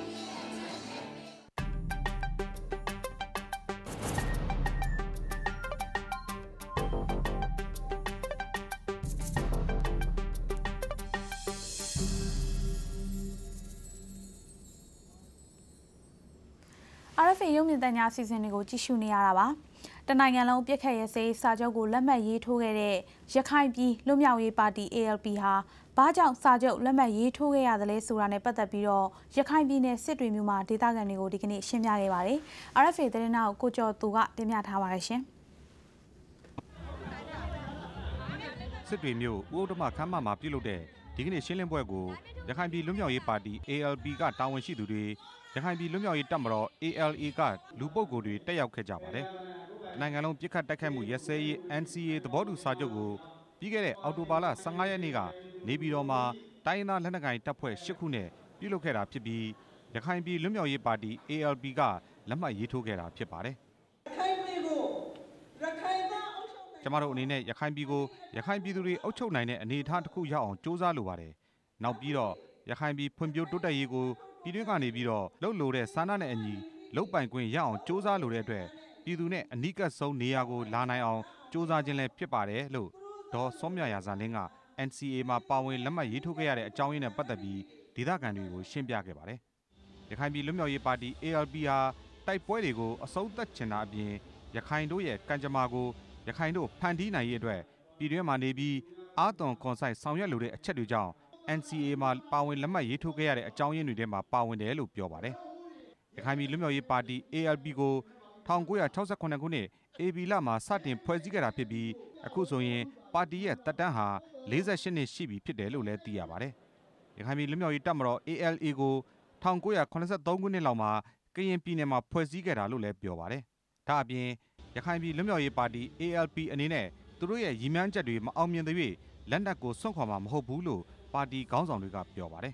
RFA ရုပ်မြင်သံကြားအစီအစဉ်တွေကိုကြည့်ရှုနေရတာပါ။တနိုင်ငံလုံးပြစ်ခတ်ရေးစေးစာချုပ်ကိုလက်မှတ်ရေးထိုးခဲ့တဲ့ရခိုင်ပြည်လွတ်မြောက်ရေးပါတီ ALP ဟာဘာကြောင့်စာချုပ်လက်မှတ်ရေးထိုးခဲ့ရသလဲဆိုတာနဲ့ပတ်သက်ပြီးတော့ရခိုင်ပြည်နယ်စစ်တွေမြို့မှာဒေသခံတွေကိုဒီကနေ့ရှင်းပြခဲ့ပါတယ်။ RFA သတင်းတောက်ကိုကျော်သူကတင်ပြထားပါတယ်ရှင်။စစ်တွေမြို့ဦးဥဒ္ဓမခမ်းမမှာပြုလုပ်တဲ့ဒီကနေ့ရှင်းလင်းပွဲကိုရခိုင်ပြည်လွတ်မြောက်ရေးပါတီ ALP ကတာဝန်ရှိသူတွေရခိုင်ပြည်လွတ်မြောက်ရေးတပ်မတော် ALA ကလူပုဂ္ဂိုလ်တွေတက်ရောက်ခဲ့ကြပါတယ်။နိုင်ငံလုံးပြစ်ခတ်တိုက်ခိုက်မှုရပ်စဲရေး NCA သဘောတူစာချုပ်ကိုပြီးခဲ့တဲ့အောက်တိုဘာလ15ရက်နေ့ကနေပြည်တော်မှာတိုင်းရင်းသားလက်နက်ကိုင်တပ်ဖွဲ့8ခုနဲ့ပြုလုပ်ခဲ့တာဖြစ်ပြီးရခိုင်ပြည်လွတ်မြောက်ရေးပါတီ ALP ကလက်မှတ်ရေးထိုးခဲ့တာဖြစ်ပါတယ်။ကျမတို့အနေနဲ့ရခိုင်ပြည်ကိုရခိုင်ပြည်သူတွေအုပ်ချုပ်နိုင်တဲ့အနေအထားတစ်ခုရောက်အောင်စ조사လိုပါတယ်။နောက်ပြီးတော့ရခိုင်ပြည်ဖွံ့ဖြိုးတိုးတက်ရေးကိုပြည်တွင်းကနေပြီးတော့လှုပ်လို့တဲ့စာနာနဲ့အညီလုတ်ပိုင်ခွင့်ရအောင်စ조사လိုတဲ့အတွက်ပြည်သူနဲ့အနီးကပ်ဆုံးနေရာကိုလာနိုင်အောင်စ조사ခြင်းလည်းဖြစ်ပါတယ်လို့ဒေါ်စောမြရာဇာလင်းက NCA မှာပါဝင်လက်မှတ်ရေးထိုးခဲ့ရတဲ့အကြောင်းရင်းနဲ့ပတ်သက်ပြီးဒေသခံတွေကိုရှင်းပြခဲ့ပါတယ်။ရခိုင်ပြည်လွတ်မြောက်ရေးပါတီ ALP ဟာတိုက်ပွဲတွေကိုအဆုံးသတ်ချင်တာအပြင်ရခိုင်တို့ရဲ့ကံကြမ္မာကိုရခိုင်တို့ဖန်တီးနိုင်ရေးအတွက်ပြည်တွင်းမှာနေပြီးအာသွန်ခွန်ဆိုင်ဆောင်ရွက်လိုတဲ့အချက်တွေကြောင့် NCA မှာပါဝင်လက်မှတ်ရေးထိုးခဲ့ရတဲ့အကြောင်းရင်းတွေထဲမှာပါဝင်တယ်လို့ပြောပါတယ်။ရခိုင်ပြည်လွတ်မြောက်ရေးပါတီ ALP ကို1968ခုနှစ်ဧပြီလမှာစတင်ဖွဲ့စည်းခဲ့တာဖြစ်ပြီးအခုဆိုရင်ပါတီရဲ့သက်တမ်းဟာ48နှစ်ရှိပြီဖြစ်တယ်လို့လည်းသိရပါတယ်။ရခိုင်ပြည်လွတ်မြောက်ရေးတပ်မတော် ALA ကို1983ခုနှစ်လောက်မှာကရင်ပြည်နယ်မှာဖွဲ့စည်းခဲ့တာလို့လည်းပြောပါတယ်။ဒါအပြင်ရခိုင်ပြည်လွတ်မြောက်ရေးပါတီ ALP အနေနဲ့သူတို့ရဲ့ရည်မှန်းချက်တွေမအောင်မြင်သေးလက်နက်ကိုစွန့်ခွာမှာမဟုတ်ဘူးလို့ပါတီခေါင်းဆောင်တွေကပြောပါတယ်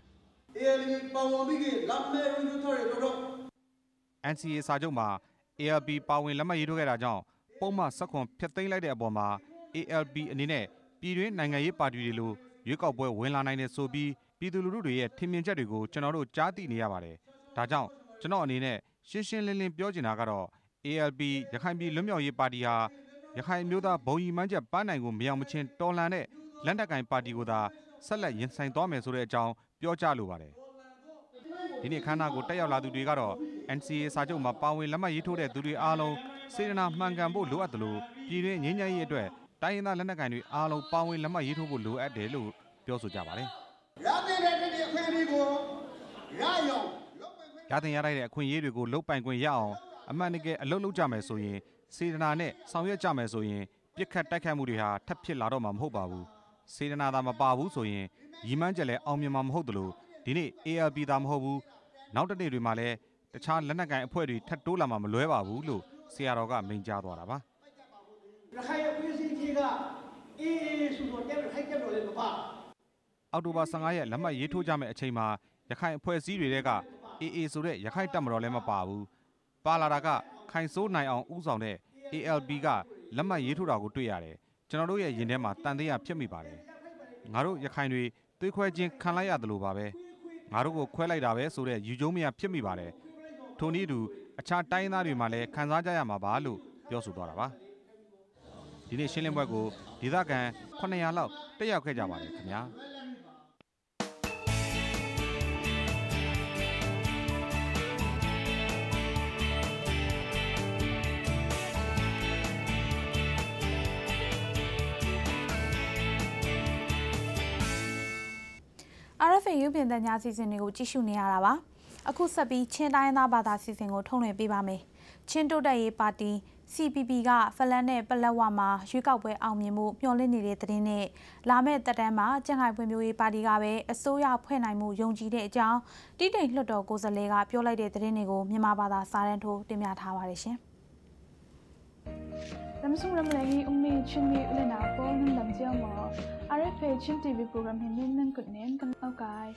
။ NCA စာချုပ်မှာ ALP ပါဝင်လက်မှတ်ရေးထိုးခဲ့တာကြောင့်ပုံမှန်ဆက်ခွန်ဖျက်သိမ်းလိုက်တဲ့အပေါ်မှာ ALP အနေနဲ့ပြည်တွင်းနိုင်ငံရေးပါတီတွေလိုရွေးကောက်ပွဲဝင်လာနိုင်တယ်ဆိုပြီးပြည်သူလူထုတွေရဲ့ထင်မြင်ချက်တွေကိုကျွန်တော်တို့ကြားသိနေရပါတယ်။ဒါကြောင့်ကျွန်တော်အနေနဲ့ရှင်းရှင်းလင်းလင်းပြောချင်တာကတော့ ALP ရခိုင်ပြည်လွတ်မြောက်ရေးပါတီဟာရခိုင်မျိုးသားဘုံရီမှန်းချက်ပန်းနိုင်ကိုမရောက်မချင်းတော်လှန်တဲ့လက်နက်ကိုင်ပါတီကိုသာဆက်လက်ရင်ဆိုင်သွားမယ်ဆိုတဲ့အကြောင်းပြောကြားလိုပါတယ်။ဒီနေ့ခမ်းနားကိုတက်ရောက်လာသူတွေကတော့ NCA စာချုပ်မှာပါဝင်လက်မှတ်ရေးထိုးတဲ့သူတွေအားလုံးစေတနာမှန်ကန်ဖို့လိုအပ်တယ်လို့ပြည်တွင်းငြိမ်းချမ်းရေးအတွက်တိုင်းရင်းသားလက်နက်ကိုင်တွေအားလုံးပါဝင်လက်မှတ်ရေးထိုးဖို့လိုအပ်တယ်လို့ပြောဆိုကြပါတယ်။ရတဲ့တဲ့အခွင့်အရေးကိုရအောင်ရတဲ့ရတဲ့အခွင့်အရေးတွေကိုလုတ်ပိုင်ခွင့်ရအောင်အမှန်တကယ်အလုပ်လုပ်ကြမယ်ဆိုရင်စေတနာနဲ့ဆောင်ရွက်ကြမယ်ဆိုရင်ပြစ်ခတ်တိုက်ခိုက်မှုတွေဟာထပ်ဖြစ်လာတော့မှာမဟုတ်ပါဘူး။စေတနာသာမပါဘူးဆိုရင်ရည်မှန်းချက်လည်းအောင်မြင်မှာမဟုတ်သလိုဒီနေ့ ALP သာမဟုတ်ဘူးနောက်တစ်နေ့တွေမှာလည်းတခြားလက်နက်ကိုင်အဖွဲ့တွေထပ်တိုးလာမှာမလွဲပါဘူးလို့ဆရာတော်ကမိန့်ကြားသွားတာပါ။ရခိုင်အဖွဲ့အစည်းကြီးကအေးဆိုတော့တဲ့ခိုက်ကြတော့လည်းမပါအောက်တိုဘာ15ရက်လက်မှတ်ရေးထိုးကြမယ့်အချိန်မှာရခိုင်အဖွဲ့အစည်းတွေက AA ဆိုတဲ့ရခိုင်တပ်မတော်လည်းမပါဘူး။ပါလာတာကခိုင်စိုးနိုင်အောင်ဦးဆောင်တဲ့ ALP ကလက်မှတ်ရေးထိုးတာကိုတွေ့ရတယ်။ကျွန်တော်တို့ရဲ့ရင်ထဲမှာတန်တရားဖြစ်မိပါတယ်။ငါတို့ရခိုင်တွေသွေးခွဲခြင်းခံလိုက်ရတယ်လို့ပါပဲ။ငါတို့ကိုခွဲလိုက်တာပဲဆိုတဲ့ယူကျုံမရဖြစ်မိပါတယ်။ထိုနည်းတူအခြားတိုင်းသားတွေမှလည်းခံစားကြရမှာပါလို့ပြောဆိုသွားတာပါ။ဒီနေ့ရှင်းလင်းပွဲကိုဒေသခံ900လောက်တက်ရောက်ခဲ့ကြပါတယ်ခင်ဗျာ။ RFA ရုပ်မြင်သံကြားစီစဉ်တွေကိုကြည့်ရှုနေရတာပါအခုဆက်ပြီးချင်းတိုင်းသားဘာသာစီစဉ်ကိုထုတ်လွှင့်ပေးပါမယ်ချင်းတိုးတက်ရေးပါတီ CPP ကဖလန်နဲ့ပလက်ဝမှာရွေးကောက်ပွဲအောင်မြင်မှုမျှော်လင့်နေတဲ့သတင်းနဲ့လာမယ့်သက်တမ်းမှာကြံ့ခိုင်ဖွံ့ဖြိုးရေးပါတီကပဲအစိုးရဖွဲ့နိုင်မှုယုံကြည်တဲ့အကြောင်းတိတိတ်လွှတ်တော်ကိုယ်စားလှယ်ကပြောလိုက်တဲ့သတင်းတွေကိုမြန်မာဘာသာစာတမ်းထိုးတင်ပြထားပါတယ်ရှင် Ramsung Ramlangi Ummi Chinmi Ulena Paul Nam Jiamo RFA Chin TV program Hin Nan Kut Nen Kan Aukai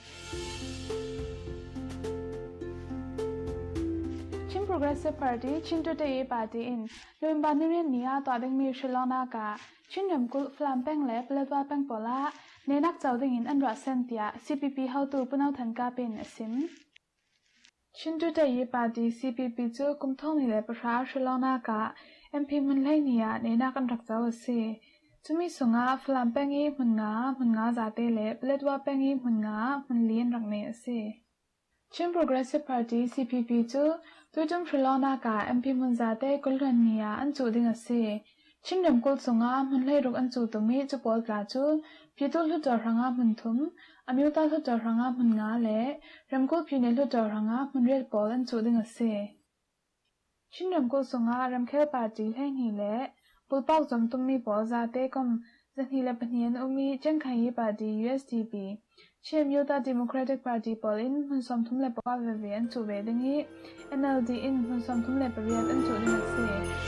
Chin Progressive Party Chin Today Party in November Nia Twading Mi Shalona Ka Chin Nam Kul Flam Peng Le Pletwa Peng Pola Nenak Chawding in Andra Sentia CPP How to Punau Than Ka Pen Sim Chin Today Party CPP Chu Kum Thong Ni Le Prasha Shalona Ka MP มันไล่เนี่ยในนักอันรักเจ้าเสียจะมีส่งอาฟลามแป้งอีมันงาจ่าเตเล็บเล็ดว่าแป้งอีมันเลี้ยนรักเนี่ยเสียชิม Progressive Party CPP จูตัวจมชลอนากา MP มันจ่าเตกุลรันเนี่ยอันจูดิ่งเสียชิมเดิมกุลส่งอามันไล่รุกอันจูตัวมีจูปอลปลาจูพิจุลุจอรังอามันทุ่มอามิวตาลุจอรังอามันงาเล่รำกุลพิเนลุจอรังอามันเรียดปอลอันจูดิ่งเสียชินรำกุศงารำเคลปาจีแห่งนี้แหละปุลปอกจมตุ้มมีปอซาเต้ก็จะนี่แหละเป็นเห็นมีจังไขยีปาจี USDP เชื่อมโยธา Democratic Party ปอลินมันสมทุมเล็บว่าเวียนจูเวดิงี้ NLD อินมันสมทุมเล็บเรียนอันจูดินักเส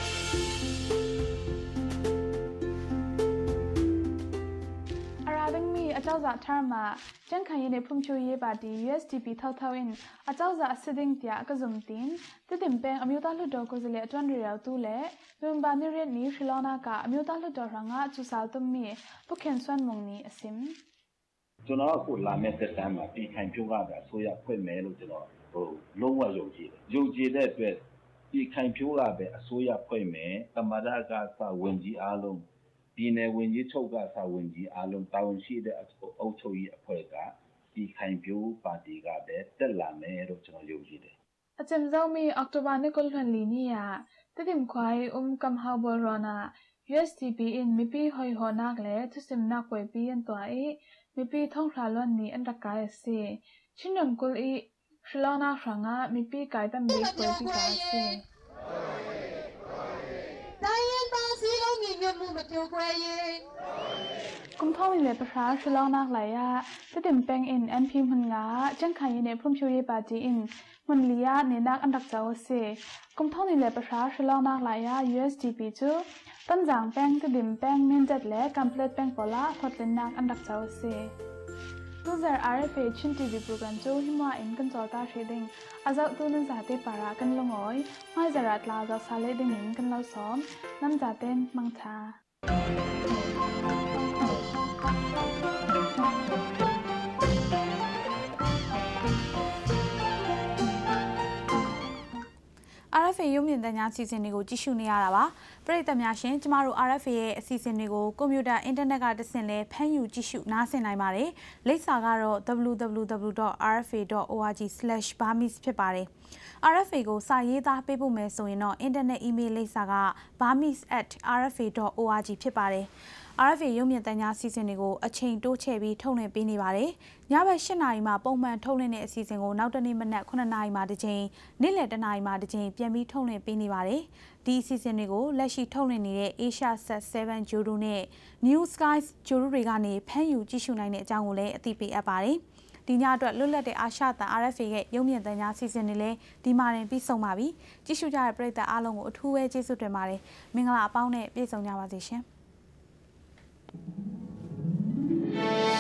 อาเจ้าจะทำมาจังขันยันในพุ่มชูเยบาดี USDP เท่าอินอาเจ้าจะสิดิ่งเดียก็จุ่มตีนที่ติ่มแปงอเมริกาลุดดอกกุศลจวนเรียวตู้เล่เรื่องบ้านนี้เรียนนี้ชิลอนากาอเมริกาลุดดอกรังอาจุสาวตุ้มมีผู้เขียนส่วนมงนี้สิมจนเราพูดลาเมสเตอร์มาปีขันพิวว่าแบบสุยาค่อยเมลุจนเราลงว่าโยจีได้เป็นปีขันพิวว่าแบบสุยาค่อยเมธรรมดากาซาเวนจีอารมณ์ปีในวันนี้โชคกาสาวันจีอารมณ์ตาวันชีได้เอาโชยอภัยกาปีขันพิวปาติกาเด็ดแต่ละเมรุจนโยจีเดอาจารย์เจ้ามีออกตัวบ้านในกลุ่มลีนี่ยแต่ติมควายกำฮาวบอรอนา USDP อินมีปีหอยหอนักและทุสิมนักไว้ปีอันตัวมีปีท่องพลาล้วนนี้อันรักกายเสียชินนกุลชลอนาครั้งมีปีกายตั้มบีไว้ปีกายเสียกุมท่องมีเลยประชาชนนักหลายจะเต็มแปลงอิน NP มันงาจังขายในพุ่มชูเยบาจีอินมันเลียในนักอันดักเจ้าเสกุมท่องมีเลยประชาชนนักหลาย USDP จูต้นจางแป้งจะเต็มแป้งเน้นจัดและกำเพลิดแป้งปลาทอดเลนนักอันดักเจ้าเสตัวเซอร์ RFA ชินทีวีโปรแกรมจูหิมว่าอินกันจอตาเชดิงอาจจะตัวนั้นจะเตปารากันลงอ้อยไม่จะรัดลาจะซาเลดิงอินกันเราซ้อมน้ำจะเต้นมังชา RFA ရုပ်မြင်သံကြားအစီအစဉ်တွေကိုကြည့်ရှုနေရတာပါပရိသတ်များရှင်ကျမတို့ RFA ရဲ့အစီအစဉ်တွေကိုကွန်ပျူတာအင်တာနက်ကတဆင့်လဲဖမ်းယူကြည့်ရှုနားဆင်နိုင်ပါတယ်လိပ်စာကတော့ www.rfa.org/burmese ဖြစ်ပါတယ် RFA ကိုစာရေးသားပေးဖို့မယ်ဆိုရင်တော့အင်တာနက်အီးမေးလ်လိပ်စာက burmese@rfa.org ဖြစ်ပါတယ်RFA ရုပ်မြင်သံကြားအစီအစဉ်တွေကိုအချိန်တိုးချဲ့ပြီးထုတ်လွှင့်ပေးနေပါတယ်။ညဘက်8 နာရီမှာပုံမှန်ထုတ်လွှင့်တဲ့အစီအစဉ်ကိုနောက်တနေ့မနက်9 နာရီမှာတစ်ချိန်နေ့လယ်1 နာရီမှာတစ်ချိန်ပြန်ပြီးထုတ်လွှင့်ပေးနေပါတယ်။ဒီအစီအစဉ်တွေကိုလက်ရှိထုတ်လွှင့်နေတဲ့ Asia Sat 7 Jodo နဲ့ New Skies Jodo တွေကနေဖမ်းယူကြည့်ရှုနိုင်တဲ့အကြောင်းကိုလည်းအသိပေးအပ်ပါတယ်။ဒီညအတွက်လွတ်လပ်တဲ့အာရှသံ RFA ရဲ့ရုပ်မြင်သံကြားအစီအစဉ်တွေလည်းဒီမှာတင်ပြီးဆုံးပါပြီ။ကြည့်ရှုကြတဲ့ပရိသတ်အားလုံးကိုအထူးပဲကျေးဇူးတင်ပါတယ်။မင်္ဂလာအပေါင်းနဲ့ပြည့်စုံကြပါစေရှင်။